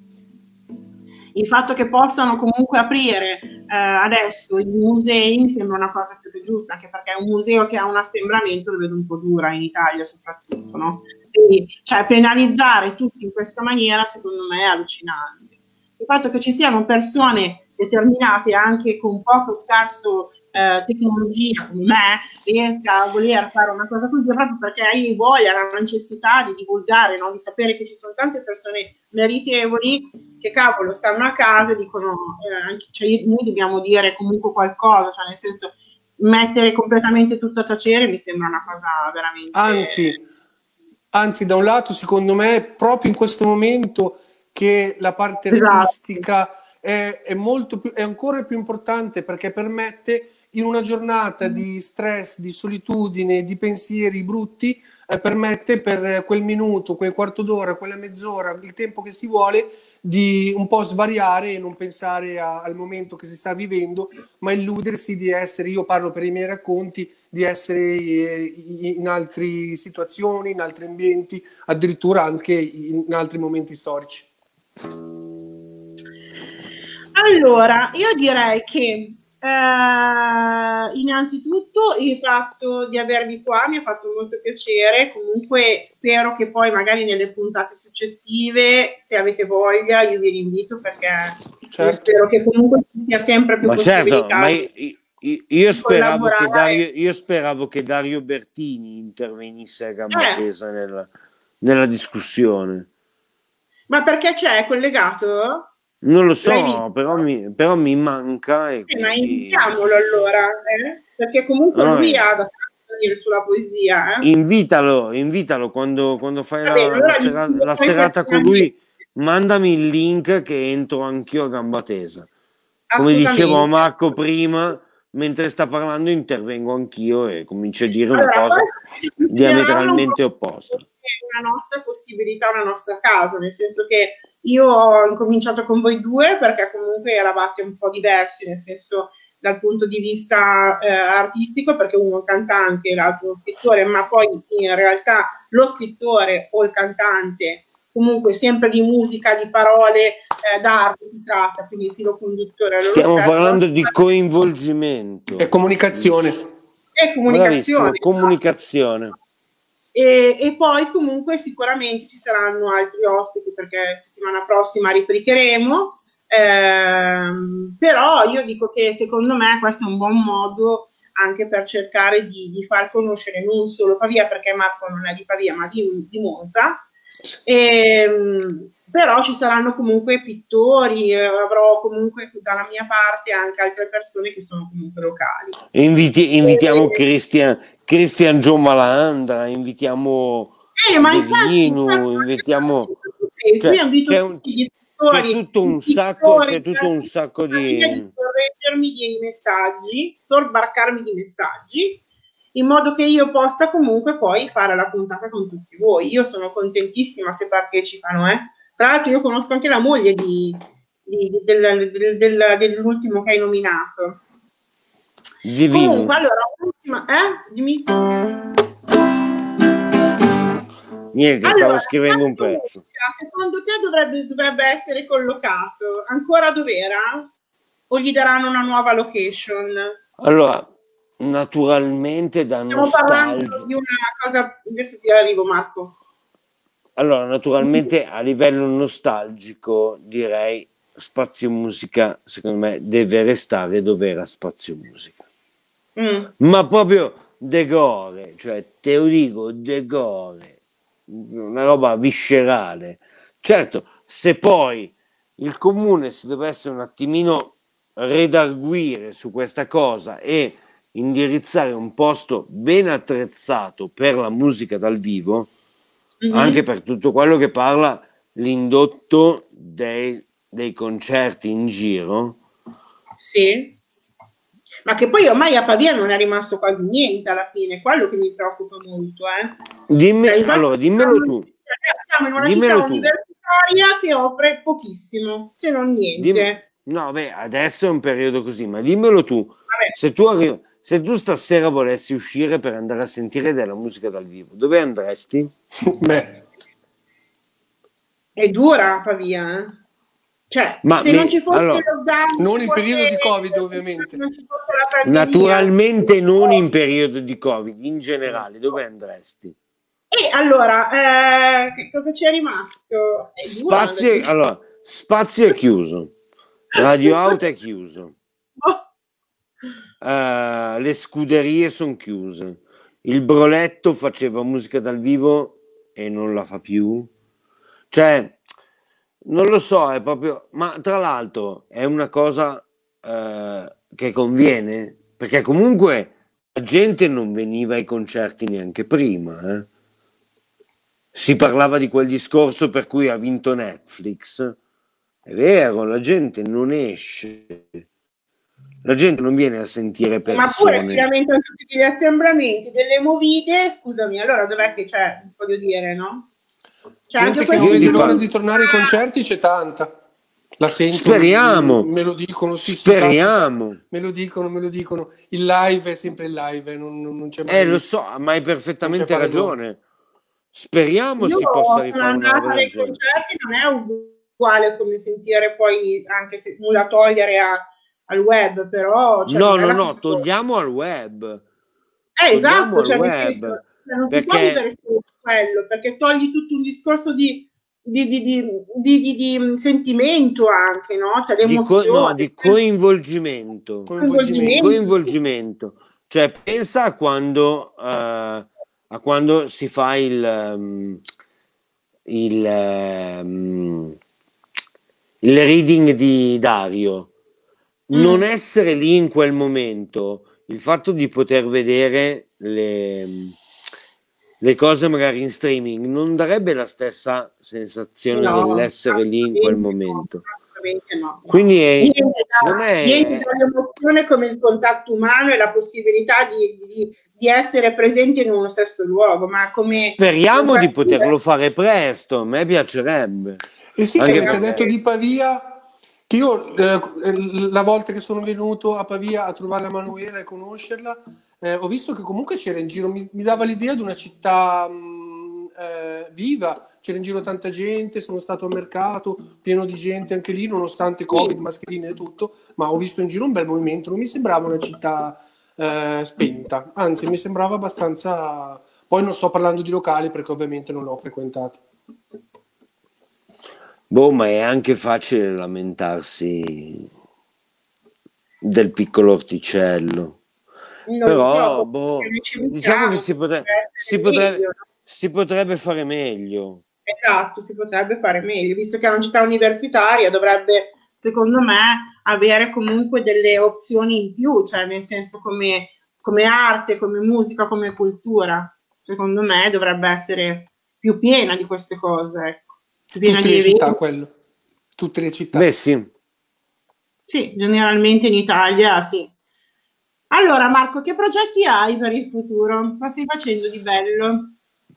S1: il fatto che possano comunque aprire eh, adesso i musei mi sembra una cosa più che giusta, anche perché un museo che ha un assembramento lo vedo un po' dura in Italia soprattutto, no? Quindi, cioè, penalizzare tutti in questa maniera secondo me è allucinante. Il fatto che ci siano persone determinate anche con poco scarso eh, tecnologia come me riesca a voler fare una cosa così proprio perché hai voglia, la necessità di divulgare, no? Di sapere che ci sono tante persone meritevoli che cavolo stanno a casa e dicono eh, anche, cioè, noi dobbiamo dire comunque qualcosa, cioè nel senso mettere completamente tutto a tacere mi sembra una cosa veramente...
S3: Anzi, anzi da un lato secondo me proprio in questo momento che la parte artistica esatto. è, è, molto più, è ancora più importante, perché permette in una giornata di stress, di solitudine, di pensieri brutti, eh, permette per quel minuto, quel quarto d'ora, quella mezz'ora, il tempo che si vuole, di un po' svariare e non pensare a, al momento che si sta vivendo, ma illudersi di essere, io parlo per i miei racconti, di essere in altre situazioni, in altri ambienti, addirittura anche in altri momenti storici.
S1: Allora, io direi che eh, innanzitutto il fatto di avervi qua mi ha fatto molto piacere, comunque spero che poi magari nelle puntate successive, se avete voglia, io vi rinvito, perché certo. Io spero che comunque ci sia sempre più
S2: ma
S1: possibilità.
S2: Certo, ma io, io, io, speravo che Dario, io speravo che Dario Bertini intervenisse a gamba tesa eh. nella, nella discussione.
S1: Ma perché c'è collegato?
S2: Non lo so, però mi, però mi manca. E
S1: eh,
S2: quindi...
S1: Ma invitiamolo allora, eh? Perché comunque no, lui ha da dire sulla poesia. Eh?
S2: Invitalo, invitalo quando, quando fai la,
S1: bene, allora
S2: la, sera, la serata con lui, mandami il link che entro anch'io a gamba tesa. Come dicevo a Marco prima, mentre sta parlando intervengo anch'io e comincio a dire una
S1: Allora,
S2: cosa
S1: questo si
S2: diametralmente opposta.
S1: È una nostra possibilità, una nostra casa, nel senso che io ho incominciato con voi due perché comunque eravate un po' diversi, nel senso dal punto di vista eh, artistico, perché uno è un cantante e l'altro uno scrittore, ma poi in realtà lo scrittore o il cantante comunque sempre di musica, di parole, eh, d'arte si tratta, quindi il filo conduttore è lo
S2: Stiamo
S1: stesso.
S2: parlando di coinvolgimento
S3: e comunicazione.
S1: E comunicazione.
S2: Bravissimo, comunicazione.
S1: E, e poi comunque sicuramente ci saranno altri ospiti perché settimana prossima ripricheremo, ehm, però io dico che secondo me questo è un buon modo anche per cercare di, di far conoscere non solo Pavia, perché Marco non è di Pavia ma di, di Monza, e, però ci saranno comunque pittori, eh, avrò comunque dalla mia parte anche altre persone che sono comunque locali.
S2: Inviti, invitiamo
S1: e,
S2: Christian, Christian Gio Malandra, invitiamo
S1: eh, ma
S2: Devino,
S1: infatti,
S2: invitiamo...
S1: Cioè,
S2: Cioè, c'è, un, c'è tutto un sacco, c'è tutto un sacco di...
S1: di correggermi dei messaggi, sorbarcarmi di messaggi, in modo che io possa comunque poi fare la puntata con tutti voi. Io sono contentissima se partecipano, eh. Tra l'altro io conosco anche la moglie di, di, del, del, del, dell'ultimo che hai nominato.
S2: Divino.
S1: Comunque, allora, ultima, eh? Dimmi.
S2: Niente,
S1: allora,
S2: stavo scrivendo un pezzo.
S1: Secondo te dovrebbe, dovrebbe essere collocato? Ancora dov'era? O gli daranno una nuova location?
S2: Allora, naturalmente da
S1: Stiamo
S2: nostalgia...
S1: parlando di una cosa... Adesso ti arrivo, Marco.
S2: Allora, naturalmente a livello nostalgico direi Spazio Musica, secondo me, deve restare dove era Spazio Musica.
S1: Mm.
S2: Ma proprio de gore, cioè te lo dico, de gore, una roba viscerale. Certo, se poi il comune si dovesse un attimino redarguire su questa cosa e indirizzare un posto ben attrezzato per la musica dal vivo, mm-hmm. anche per tutto quello che parla l'indotto dei, dei concerti in giro.
S1: Sì. Ma che poi ormai a Pavia non è rimasto quasi niente alla fine, quello che mi preoccupa molto, eh.
S2: Dimmi,
S1: cioè,
S2: allora, dimmelo tu.
S1: Siamo in una
S2: dimmelo
S1: città
S2: tu.
S1: universitaria che offre pochissimo, se non niente.
S2: Dimmi, no, beh, adesso è un periodo così, ma dimmelo tu.
S1: Vabbè.
S2: Se tu arrivi, se tu stasera volessi uscire per andare a sentire della musica dal vivo, dove andresti?
S3: Beh.
S1: È dura Pavia, eh? Cioè,
S2: ma
S1: se
S2: me,
S1: non ci fosse
S2: allora,
S1: lockdown,
S3: non in
S1: fosse,
S3: periodo di Covid, ovviamente.
S1: Non ci fosse la pandemia,
S2: naturalmente non in periodo di Covid, in generale, dove andresti?
S1: E allora, eh, che cosa c'è rimasto? È dura,
S2: spazio,
S1: perché...
S2: allora, spazio è chiuso, Radio Auto è chiuso,
S1: oh.
S2: uh, le scuderie sono chiuse, il Broletto faceva musica dal vivo e non la fa più, cioè non lo so, è proprio, ma tra l'altro è una cosa uh, che conviene, perché comunque la gente non veniva ai concerti neanche prima, eh. Si parlava di quel discorso per cui ha vinto Netflix. È vero, la gente non esce, la gente non viene a sentire persone.
S1: Ma pure si lamentano tutti gli assembramenti, delle movide, scusami, allora dov'è che c'è, voglio dire, no?
S3: C'è gente che non vede l'ora di tornare ai concerti, c'è tanta. La sento,
S2: speriamo,
S3: me lo dicono, sì,
S2: speriamo.
S3: Sì, me lo dicono, me lo dicono. Il live è sempre il live, non, non c'è mai.
S2: Eh, lo so, ma hai perfettamente ragione. Speriamo
S1: Io
S2: si possa rifare una roba del genere.
S1: Concerti non è uguale come sentire poi, anche se nulla togliere a, al web, però... Cioè,
S2: no, no, no, togliamo al web.
S1: Eh, esatto,
S2: al
S1: cioè,
S2: web,
S1: senso, non
S2: perché...
S1: si può vivere solo quello, perché togli tutto un discorso di... Di, di, di, di, di, di sentimento anche, no? Cioè,
S2: di, co- no, di coinvolgimento.
S1: Coinvolgimento.
S2: coinvolgimento. Cioè, pensa a quando, uh, a quando si fa il, um, il, um, il reading di Dario. Mm. Non essere lì in quel momento, il fatto di poter vedere le... le cose magari in streaming non darebbe la stessa sensazione no, dell'essere lì in quel momento.
S1: assolutamente no.
S2: Quindi è,
S1: niente da,
S2: me...
S1: niente dall'emozione come il contatto umano e la possibilità di, di, di essere presenti in uno stesso luogo, ma come
S2: speriamo di poterlo fare presto, a me piacerebbe.
S3: E sì,
S2: Anche
S3: che avete
S2: perché...
S3: detto di Pavia, che io eh, la volta che sono venuto a Pavia a trovare la Manuela e conoscerla, eh, ho visto che comunque c'era in giro, mi, mi dava l'idea di una città mh, eh, viva, c'era in giro tanta gente, sono stato al mercato, pieno di gente anche lì, nonostante Covid, mascherine e tutto, ma ho visto in giro un bel movimento, non mi sembrava una città eh, spenta, anzi mi sembrava abbastanza... Poi non sto parlando di locali perché ovviamente non l'ho frequentati.
S2: Boh, ma è anche facile lamentarsi del piccolo orticello.
S1: Non
S2: Però
S1: so,
S2: boh,
S1: diciamo,
S2: diciamo che si, potre- si, potrebbe,
S1: meglio, no?
S2: si potrebbe fare meglio.
S1: Esatto, si potrebbe fare meglio, visto che è una città universitaria, dovrebbe, secondo me, avere comunque delle opzioni in più, cioè nel senso come, come arte, come musica, come cultura. Secondo me dovrebbe essere più piena di queste cose, ecco. Più piena
S3: Tutte
S1: di
S3: le
S1: eventi.
S3: città, quello. Tutte le città.
S2: Beh sì.
S1: Sì, generalmente in Italia sì. Allora Marco, che progetti hai per il futuro? Cosa stai facendo di bello?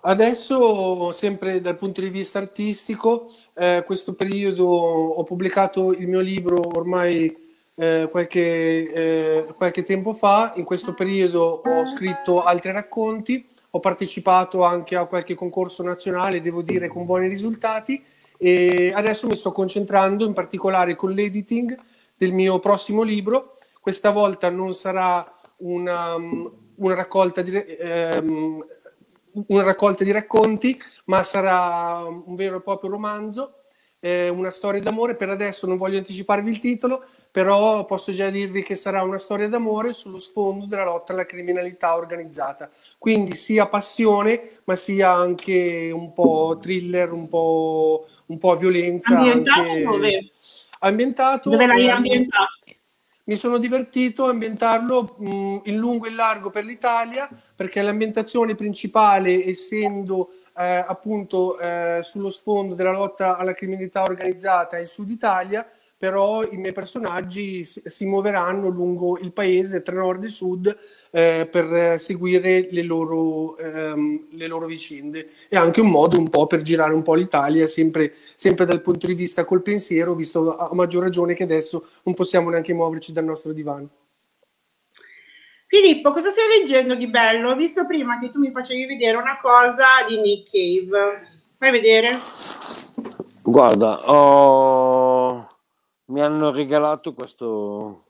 S3: Adesso, sempre dal punto di vista artistico, eh, questo periodo ho pubblicato il mio libro ormai eh, qualche, eh, qualche tempo fa. In questo periodo ho scritto altri racconti, ho partecipato anche a qualche concorso nazionale, devo dire con buoni risultati, e adesso mi sto concentrando in particolare con l'editing del mio prossimo libro. Questa volta non sarà una, una raccolta di... Ehm, una raccolta di racconti, ma sarà un vero e proprio romanzo, eh, una storia d'amore. Per adesso non voglio anticiparvi il titolo, però posso già dirvi che sarà una storia d'amore sullo sfondo della lotta alla criminalità organizzata. Quindi sia passione, ma sia anche un po' thriller, un po', un po' violenza.
S1: Ambientato
S3: anche...
S1: dove?
S3: Ambientato,
S1: Dove l'hai
S3: eh,
S1: ambientato?
S3: mi sono divertito a ambientarlo mh, in lungo e in largo per l'Italia, perché l'ambientazione principale, essendo eh, appunto eh, sullo sfondo della lotta alla criminalità organizzata è il Sud Italia, però i miei personaggi si, si muoveranno lungo il paese tra nord e sud eh, per seguire le loro, ehm, le loro vicende. È anche un modo un po' per girare un po' l'Italia, sempre, sempre dal punto di vista col pensiero, visto a maggior ragione che adesso non possiamo neanche muoverci dal nostro divano.
S1: Filippo, cosa stai leggendo di bello? Ho visto prima che tu mi facevi vedere una cosa di Nick Cave. Fai vedere?
S2: Guarda, ho... mi hanno regalato questo,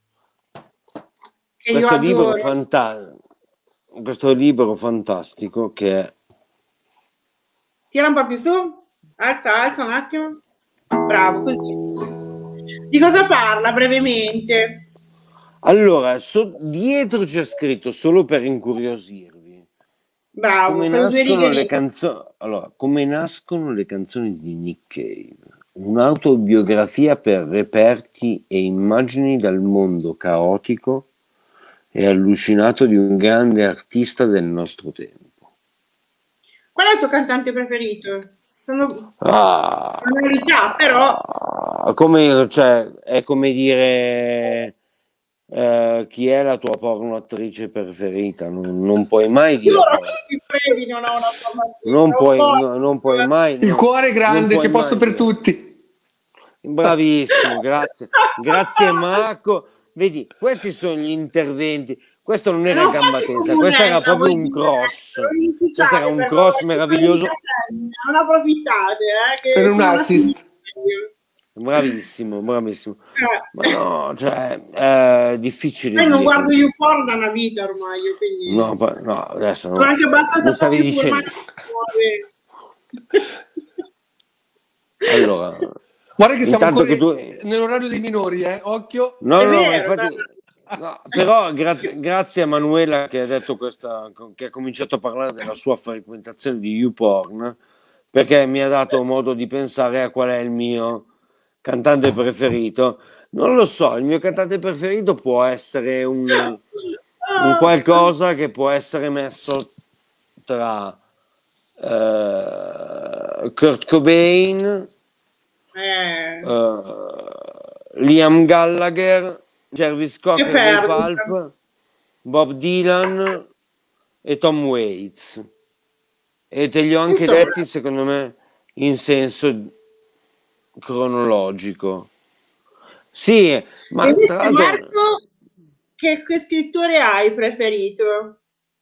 S1: Che
S2: questo
S1: io
S2: libro
S1: adoro.
S2: fanta... questo libro fantastico che è...
S1: Tira un po' più su. Alza, alza un attimo. Bravo, così. Di cosa parla brevemente?
S2: Allora, so... dietro c'è scritto, solo per incuriosirvi,
S1: Bravo,
S2: come
S1: quelle due
S2: nascono
S1: righe
S2: le
S1: lì.
S2: canzoni... Allora, come nascono le canzoni di Nick Cave. Un'autobiografia per reperti e immagini dal mondo caotico e allucinato di un grande artista del nostro tempo.
S1: Qual è il tuo cantante preferito? Sono
S2: Ah,
S1: banalità, però
S2: come, cioè, è come dire eh, chi è la tua porno attrice preferita? Non, non puoi mai
S1: io
S2: dirlo.
S1: ti credi, non ho una formazione.
S2: Non puoi, no, non puoi mai.
S3: Il
S2: non,
S3: cuore è grande,
S2: non
S3: c'è posto per
S2: dirlo.
S3: tutti.
S2: Bravissimo, grazie. Grazie Marco. Vedi, questi sono gli interventi. Questo non era
S1: Non
S2: gamba
S1: fate
S2: tesa, questo era
S1: comunella,
S2: proprio
S1: vuol
S2: un
S1: dire,
S2: cross.
S1: non
S2: Questo era
S1: inficiate,
S2: un
S1: per
S2: cross
S1: favore,
S2: meraviglioso.
S1: non approfittate, eh, che
S3: Per un
S1: sono una
S3: assist.
S1: sinistra.
S2: Bravissimo, bravissimo.
S1: Eh.
S2: Ma no, cioè, è difficile
S1: Poi non
S2: dire.
S1: guardo YouPorn da una vita ormai, io, quindi
S2: No, poi- no, adesso
S1: sono
S2: no.
S1: anche
S2: Mi
S1: abbastanza
S2: stavi
S1: poco
S2: dicendo.
S1: informata.
S2: Allora,
S3: Guarda che siamo
S2: intanto
S3: ancora
S2: che tu...
S3: nell'orario dei minori, eh? Occhio.
S2: No,
S1: È
S2: no, ma
S1: vero,
S2: infatti... No, però grazie, grazie a Manuela che ha detto questa, che ha cominciato a parlare della sua frequentazione di YouPorn, perché mi ha dato modo di pensare a qual è il mio cantante preferito. Non lo so, il mio cantante preferito può essere un, un qualcosa che può essere messo tra uh, Kurt Cobain,
S1: eh.
S2: uh, Liam Gallagher, Jarvis Cocker dei Pulp, Bob Dylan e Tom Waits. E te li ho anche Insomma. detti, secondo me, in senso cronologico. Sì, ma
S1: e
S2: tra l'altro...
S1: Marco, che, che scrittore hai preferito?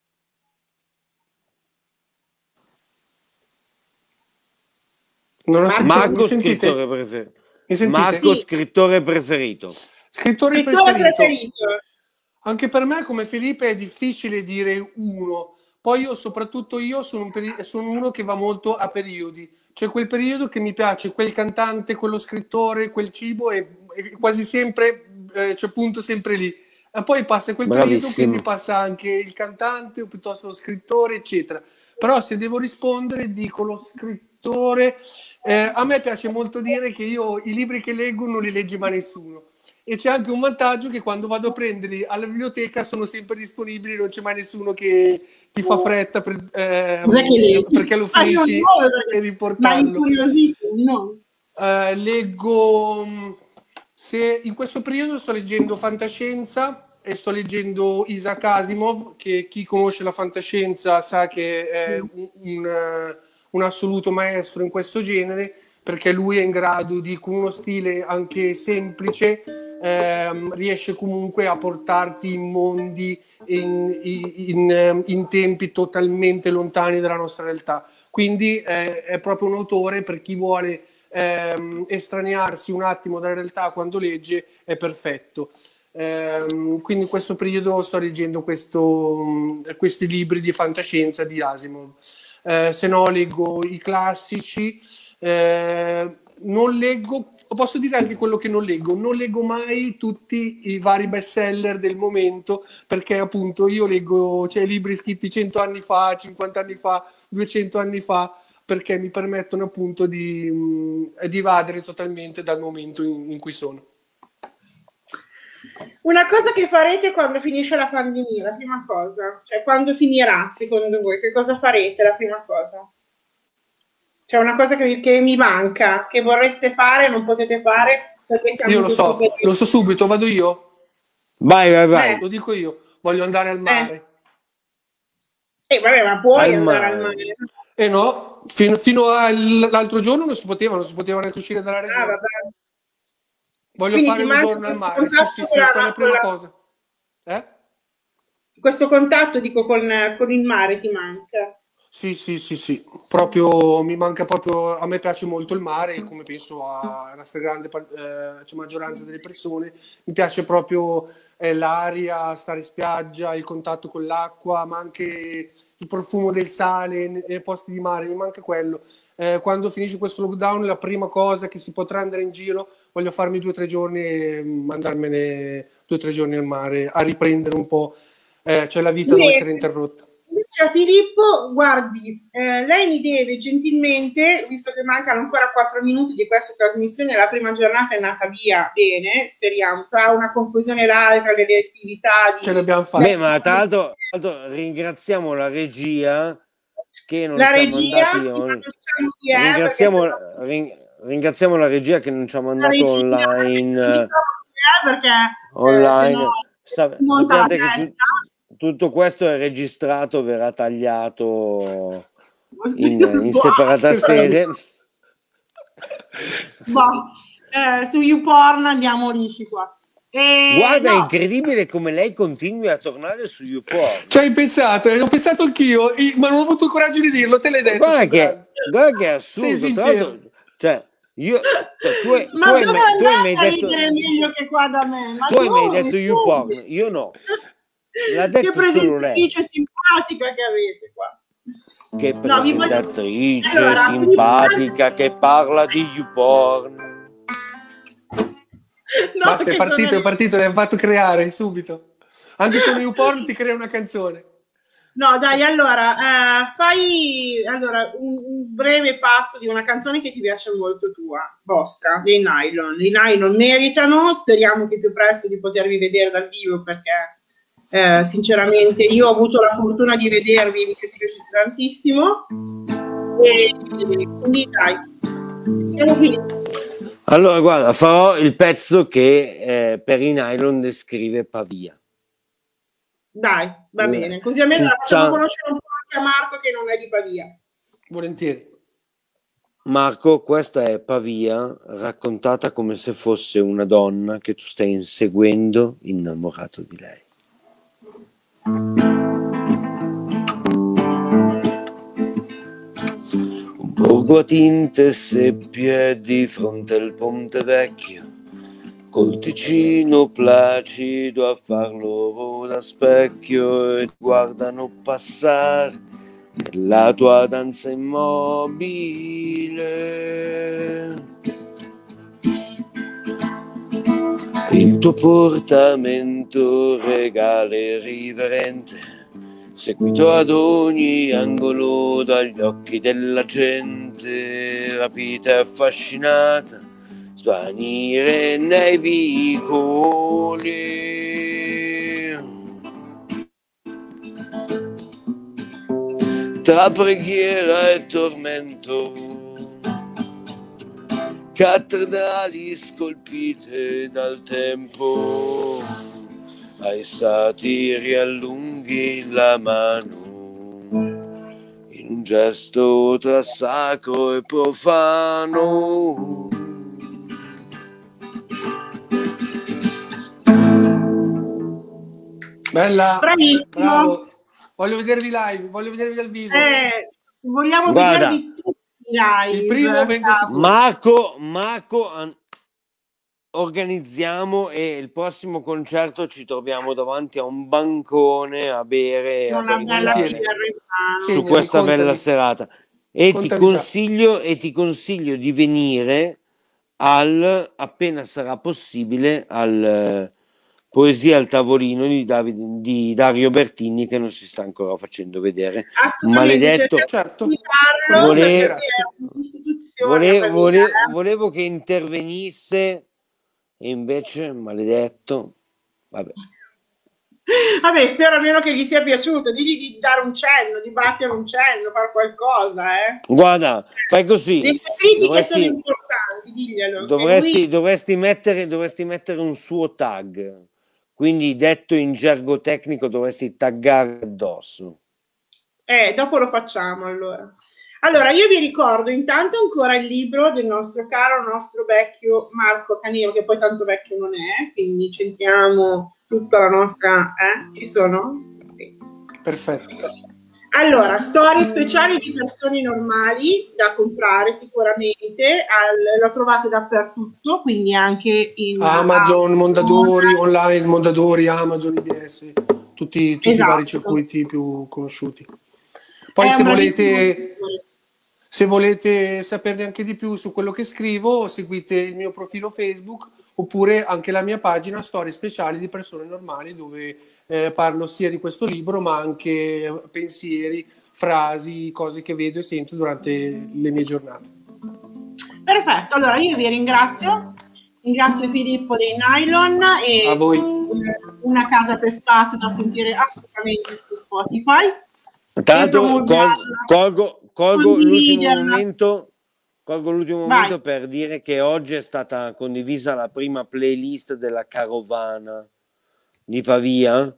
S3: Non ho sentito,
S2: Marco, scrittore preferito.
S3: Marco,
S2: sì. scrittore preferito.
S3: Scrittore,
S1: scrittore
S3: preferito.
S1: preferito.
S3: Anche per me, come Felipe, è difficile dire uno. Poi io, soprattutto io, sono, un peri- sono uno che va molto a periodi. C'è quel periodo che mi piace, quel cantante, quello scrittore, quel cibo, e, e quasi sempre, eh, c'è punto sempre lì. E poi passa quel
S2: Bravissimo.
S3: periodo, quindi passa anche il cantante o piuttosto lo scrittore, eccetera. Però se devo rispondere, dico lo scrittore. Eh, a me piace molto dire che io i libri che leggo non li legge mai nessuno. E c'è anche un vantaggio che quando vado a prenderli alla biblioteca sono sempre disponibili, non c'è mai nessuno che ti fa fretta per, eh, perché lo finisci ah, e riportarlo.
S1: Ma incuriosito, no?
S3: Uh, leggo, se in questo periodo sto leggendo fantascienza e sto leggendo Isaac Asimov, che chi conosce la fantascienza sa che è un, un, un assoluto maestro in questo genere, perché lui è in grado di, con uno stile anche semplice, ehm, riesce comunque a portarti in mondi, in, in, in tempi totalmente lontani dalla nostra realtà. Quindi eh, è proprio un autore per chi vuole ehm, estraniarsi un attimo dalla realtà quando legge, è perfetto. Ehm, quindi in questo periodo sto leggendo questo, questi libri di fantascienza di Asimov. Eh, se no leggo i classici. Eh, non leggo, posso dire anche quello che non leggo, non leggo mai tutti i vari bestseller del momento, perché appunto io leggo, cioè, libri scritti cento anni fa, cinquanta anni fa, duecento anni fa, perché mi permettono appunto di, mh, di evadere totalmente dal momento in, in cui sono.
S1: Una cosa che farete quando finisce la pandemia, la prima cosa, cioè quando finirà secondo voi, che cosa farete la prima cosa? C'è una cosa che, che mi manca, che vorreste fare e non potete fare perché siamo
S3: io lo so, periodo. Lo so subito, vado io?
S2: Vai, vai, vai.
S3: Eh. Lo dico io, voglio andare al mare.
S1: Eh, eh vabbè, ma puoi al andare mare. al mare?
S3: Eh no, fino, fino all'altro giorno non si poteva, non si poteva neanche uscire dalla regione. Ah, vabbè. Voglio Quindi fare un giorno al mare, sì, sì, sì, quella è la prima la... cosa. Eh?
S1: Questo contatto, dico, con, con il mare ti manca?
S3: Sì, sì, sì, sì, proprio mi manca proprio, a me piace molto il mare, come penso alla stragrande eh, cioè maggioranza delle persone, mi piace proprio eh, l'aria, stare in spiaggia, il contatto con l'acqua, ma anche il profumo del sale nei, nei posti di mare, mi manca quello. Eh, quando finisce questo lockdown, la prima cosa che si potrà andare in giro, voglio farmi due o tre giorni e mandarmene due o tre giorni al mare, a riprendere un po', eh, cioè la vita deve essere interrotta.
S1: Cioè, Filippo, guardi, eh, lei mi deve gentilmente, visto che mancano ancora quattro minuti di questa trasmissione, la prima giornata è nata via bene, speriamo, tra una confusione là tra le attività di...
S3: ce l'abbiamo fatta.
S2: Beh, ma tra l'altro, ringraziamo la regia che non
S1: la
S2: ci
S1: regia,
S2: ha mandati
S1: sì,
S2: on...
S1: diciamo chi è,
S2: ringraziamo,
S1: sennò...
S2: ring... ringraziamo la regia che non ci ha mandato regia, online
S1: diciamo perché
S2: online
S1: eh,
S2: Sa... sappiate che tu... tutto questo è registrato, verrà tagliato in, in separata sede.
S1: Ma eh, su YouPorn andiamo lisci qua.
S2: E, Guarda, no. È incredibile come lei continui a tornare su YouPorn.
S3: Ci hai pensato, ho pensato anch'io, ma non ho avuto il coraggio di dirlo, te l'hai detto.
S2: Guarda, che, guarda che è assurdo. Cioè, io, cioè, tu, hai,
S1: ma
S2: tu, hai,
S1: tu
S2: hai mai detto
S1: meglio che qua da me. Ma
S2: tu hai mai detto YouPorn? Io no. L'ha detto
S1: che presentatrice simpatica che avete qua.
S2: Che presentatrice no, allora, simpatica che parla di YouPorn.
S3: No, basta, è partito, sono... è partito, l'hai fatto creare subito. Anche con YouPorn ti crea una canzone.
S1: No, dai, allora, eh, fai allora, un, un breve passo di una canzone che ti piace molto tua, vostra, dei Nylon. I Nylon meritano, speriamo che più presto di potervi vedere dal vivo, perché eh, sinceramente io ho avuto la fortuna di vedervi, mi siete piaciuti tantissimo. E quindi dai, siamo finiti.
S2: Allora, guarda, farò il pezzo che eh, per i nylon descrive Pavia.
S1: Dai, va
S2: La
S1: bene, così almeno la
S2: città-
S1: facciamo conoscere un po' anche a Marco che non è di Pavia.
S3: Volentieri.
S2: Marco, questa è Pavia raccontata come se fosse una donna che tu stai inseguendo innamorato di lei. Un borgo a tinte e seppie di fronte al Ponte Vecchio, col Ticino placido a far loro da specchio e guardano passare nella tua danza immobile. Il tuo portamento regale riverente, seguito ad ogni angolo dagli occhi della gente, rapita e affascinata, svanire nei vicoli. Tra preghiera e tormento, cattedrali scolpite dal tempo, ai satiri allunghi la mano, in un gesto tra sacro e profano.
S3: Bella,
S1: Bravissimo.
S3: bravo. Voglio vedervi live, voglio vedervi dal vivo.
S1: Eh, vogliamo
S2: Guarda,
S1: vedervi tutti live.
S3: il primo vengo sicuro.
S2: Marco, Marco, an- organizziamo e il prossimo concerto ci troviamo davanti a un bancone a bere e a
S1: Una bella
S3: Volentieri.
S1: birra in mano.
S2: su
S3: Segnami,
S2: questa
S3: contami.
S2: bella serata. E ti
S3: Contami già.
S2: consiglio e ti consiglio di venire al appena sarà possibile al eh, Poesia al tavolino di, Davide, di Dario Bertini, che non si sta ancora facendo vedere.
S1: Assolutamente,
S2: Maledetto.
S1: cerchiamo
S3: Certo.
S1: di invitarlo,
S2: Vole-
S1: perché è un'istituzione.
S2: Vole-
S1: per
S2: vole-
S1: me, eh.
S2: volevo che intervenisse e invece, maledetto, vabbè.
S1: Vabbè, spero almeno che gli sia piaciuto. Digli di dare un cenno, di battere un cenno, fare qualcosa, eh.
S2: Guarda, fai così.
S1: Le sue critiche
S2: Dovresti-
S1: sono importanti, diglielo. che
S2: Dovresti,
S1: lui-
S2: dovresti, mettere, dovresti mettere un suo tag, quindi detto in gergo tecnico dovresti taggare addosso.
S1: Eh, dopo lo facciamo allora. Allora, io vi ricordo intanto ancora il libro del nostro caro, nostro vecchio Marco Canero, che poi tanto vecchio non è, quindi centriamo tutta la nostra... Eh? Ci sono? Sì.
S3: Perfetto.
S1: Allora, storie speciali di persone normali da comprare sicuramente, al, lo trovate dappertutto, quindi anche in
S3: Amazon, Mondadori, online, Mondadori, Amazon, I B S, tutti, tutti
S1: Esatto.
S3: i vari circuiti più conosciuti. Poi
S1: È
S3: se
S1: un
S3: volete,
S1: bravissimo-
S3: se volete saperne anche di più su quello che scrivo, seguite il mio profilo Facebook oppure anche la mia pagina Storie Speciali di Persone Normali, dove eh, parlo sia di questo libro ma anche pensieri, frasi, cose che vedo e sento durante le mie giornate.
S1: Perfetto, allora io vi ringrazio, ringrazio Filippo dei Nylon e
S3: A voi.
S1: Una casa per spazio da sentire assolutamente su Spotify.
S2: Tanto
S1: E
S2: col-
S1: promuoverla,
S2: colgo, colgo l'ultimo
S1: condividerla.
S2: momento, colgo l'ultimo
S1: Vai.
S2: momento per dire che oggi è stata condivisa la prima playlist della carovana di Pavia,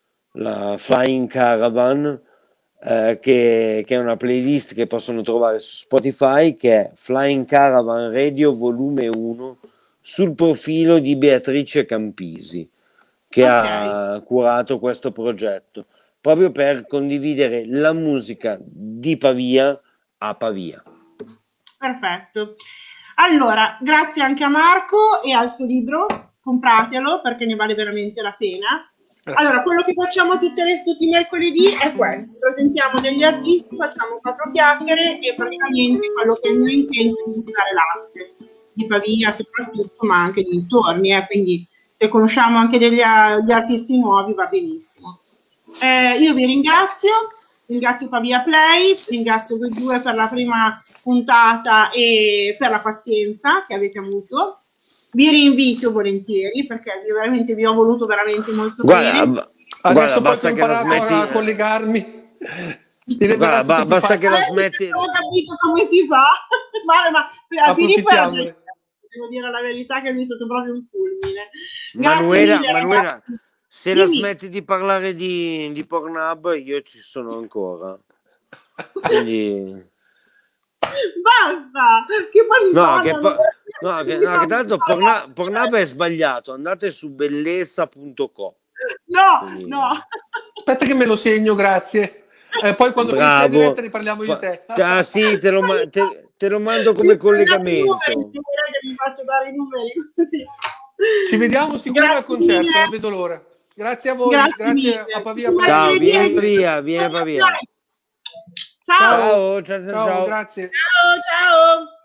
S2: la Flying Caravan, eh, che, che è una playlist che possono trovare su Spotify, che è Flying Caravan Radio volume uno, sul profilo di Beatrice Campisi, che
S1: Ok.
S2: ha curato questo progetto proprio per condividere la musica di Pavia a Pavia.
S1: Perfetto. Allora, grazie anche a Marco e al suo libro, compratelo perché ne vale veramente la pena.
S3: Grazie.
S1: Allora, quello che facciamo tutte le, tutti i mercoledì è questo: presentiamo degli artisti, facciamo quattro chiacchiere e praticamente quello che noi intendo è divulgare l'arte di Pavia soprattutto, ma anche di dintorni, eh, quindi se conosciamo anche degli a- gli artisti nuovi va benissimo. Eh, io vi ringrazio, ringrazio Pavia Play, ringrazio voi due per la prima puntata e per la pazienza che avete avuto. Vi rinvito volentieri perché vi- veramente vi ho voluto veramente molto
S2: Guarda,
S1: bene.
S2: b-
S3: Adesso
S2: guarda,
S3: poi che
S2: basta
S3: ho
S2: che la
S3: imparato a
S2: smetti,
S3: collegarmi, mi
S2: guarda, ba- basta che la
S1: Adesso
S2: smetti,
S1: che ho capito come si fa, ma, ma Filippo era
S3: approfittiamone.
S1: devo dire la verità che mi è stato proprio un fulmine.
S2: Manuela,
S1: mille,
S2: Manuela se
S1: Dimmi.
S2: la smetti di parlare di, di Pornhub, io ci sono ancora. Quindi...
S1: Basta! Che poi
S2: no, che, po- no, che, no, che tanto Pornhub, Pornhub è sbagliato. Andate su bellezza punto com.
S1: No,
S2: Quindi...
S1: no.
S3: Aspetta che me lo segno, grazie. Eh, poi quando finisce la diretta ne parliamo io e te.
S2: Ah, sì, te lo, ma- te, te lo mando come collegamento.
S1: Che mi faccio dare i numeri così.
S3: Ci vediamo sicuro
S1: Grazie
S3: al concerto,
S1: mille.
S3: non vedo l'ora. Grazie a voi,
S1: Grazie,
S3: grazie
S1: mille.
S3: a Pavia.
S2: Ciao, vieni
S1: Grazie.
S2: via, vieni via.
S1: Ciao.
S2: Ciao, ciao, ciao,
S3: Ciao,
S2: ciao.
S3: grazie.
S1: Ciao, ciao.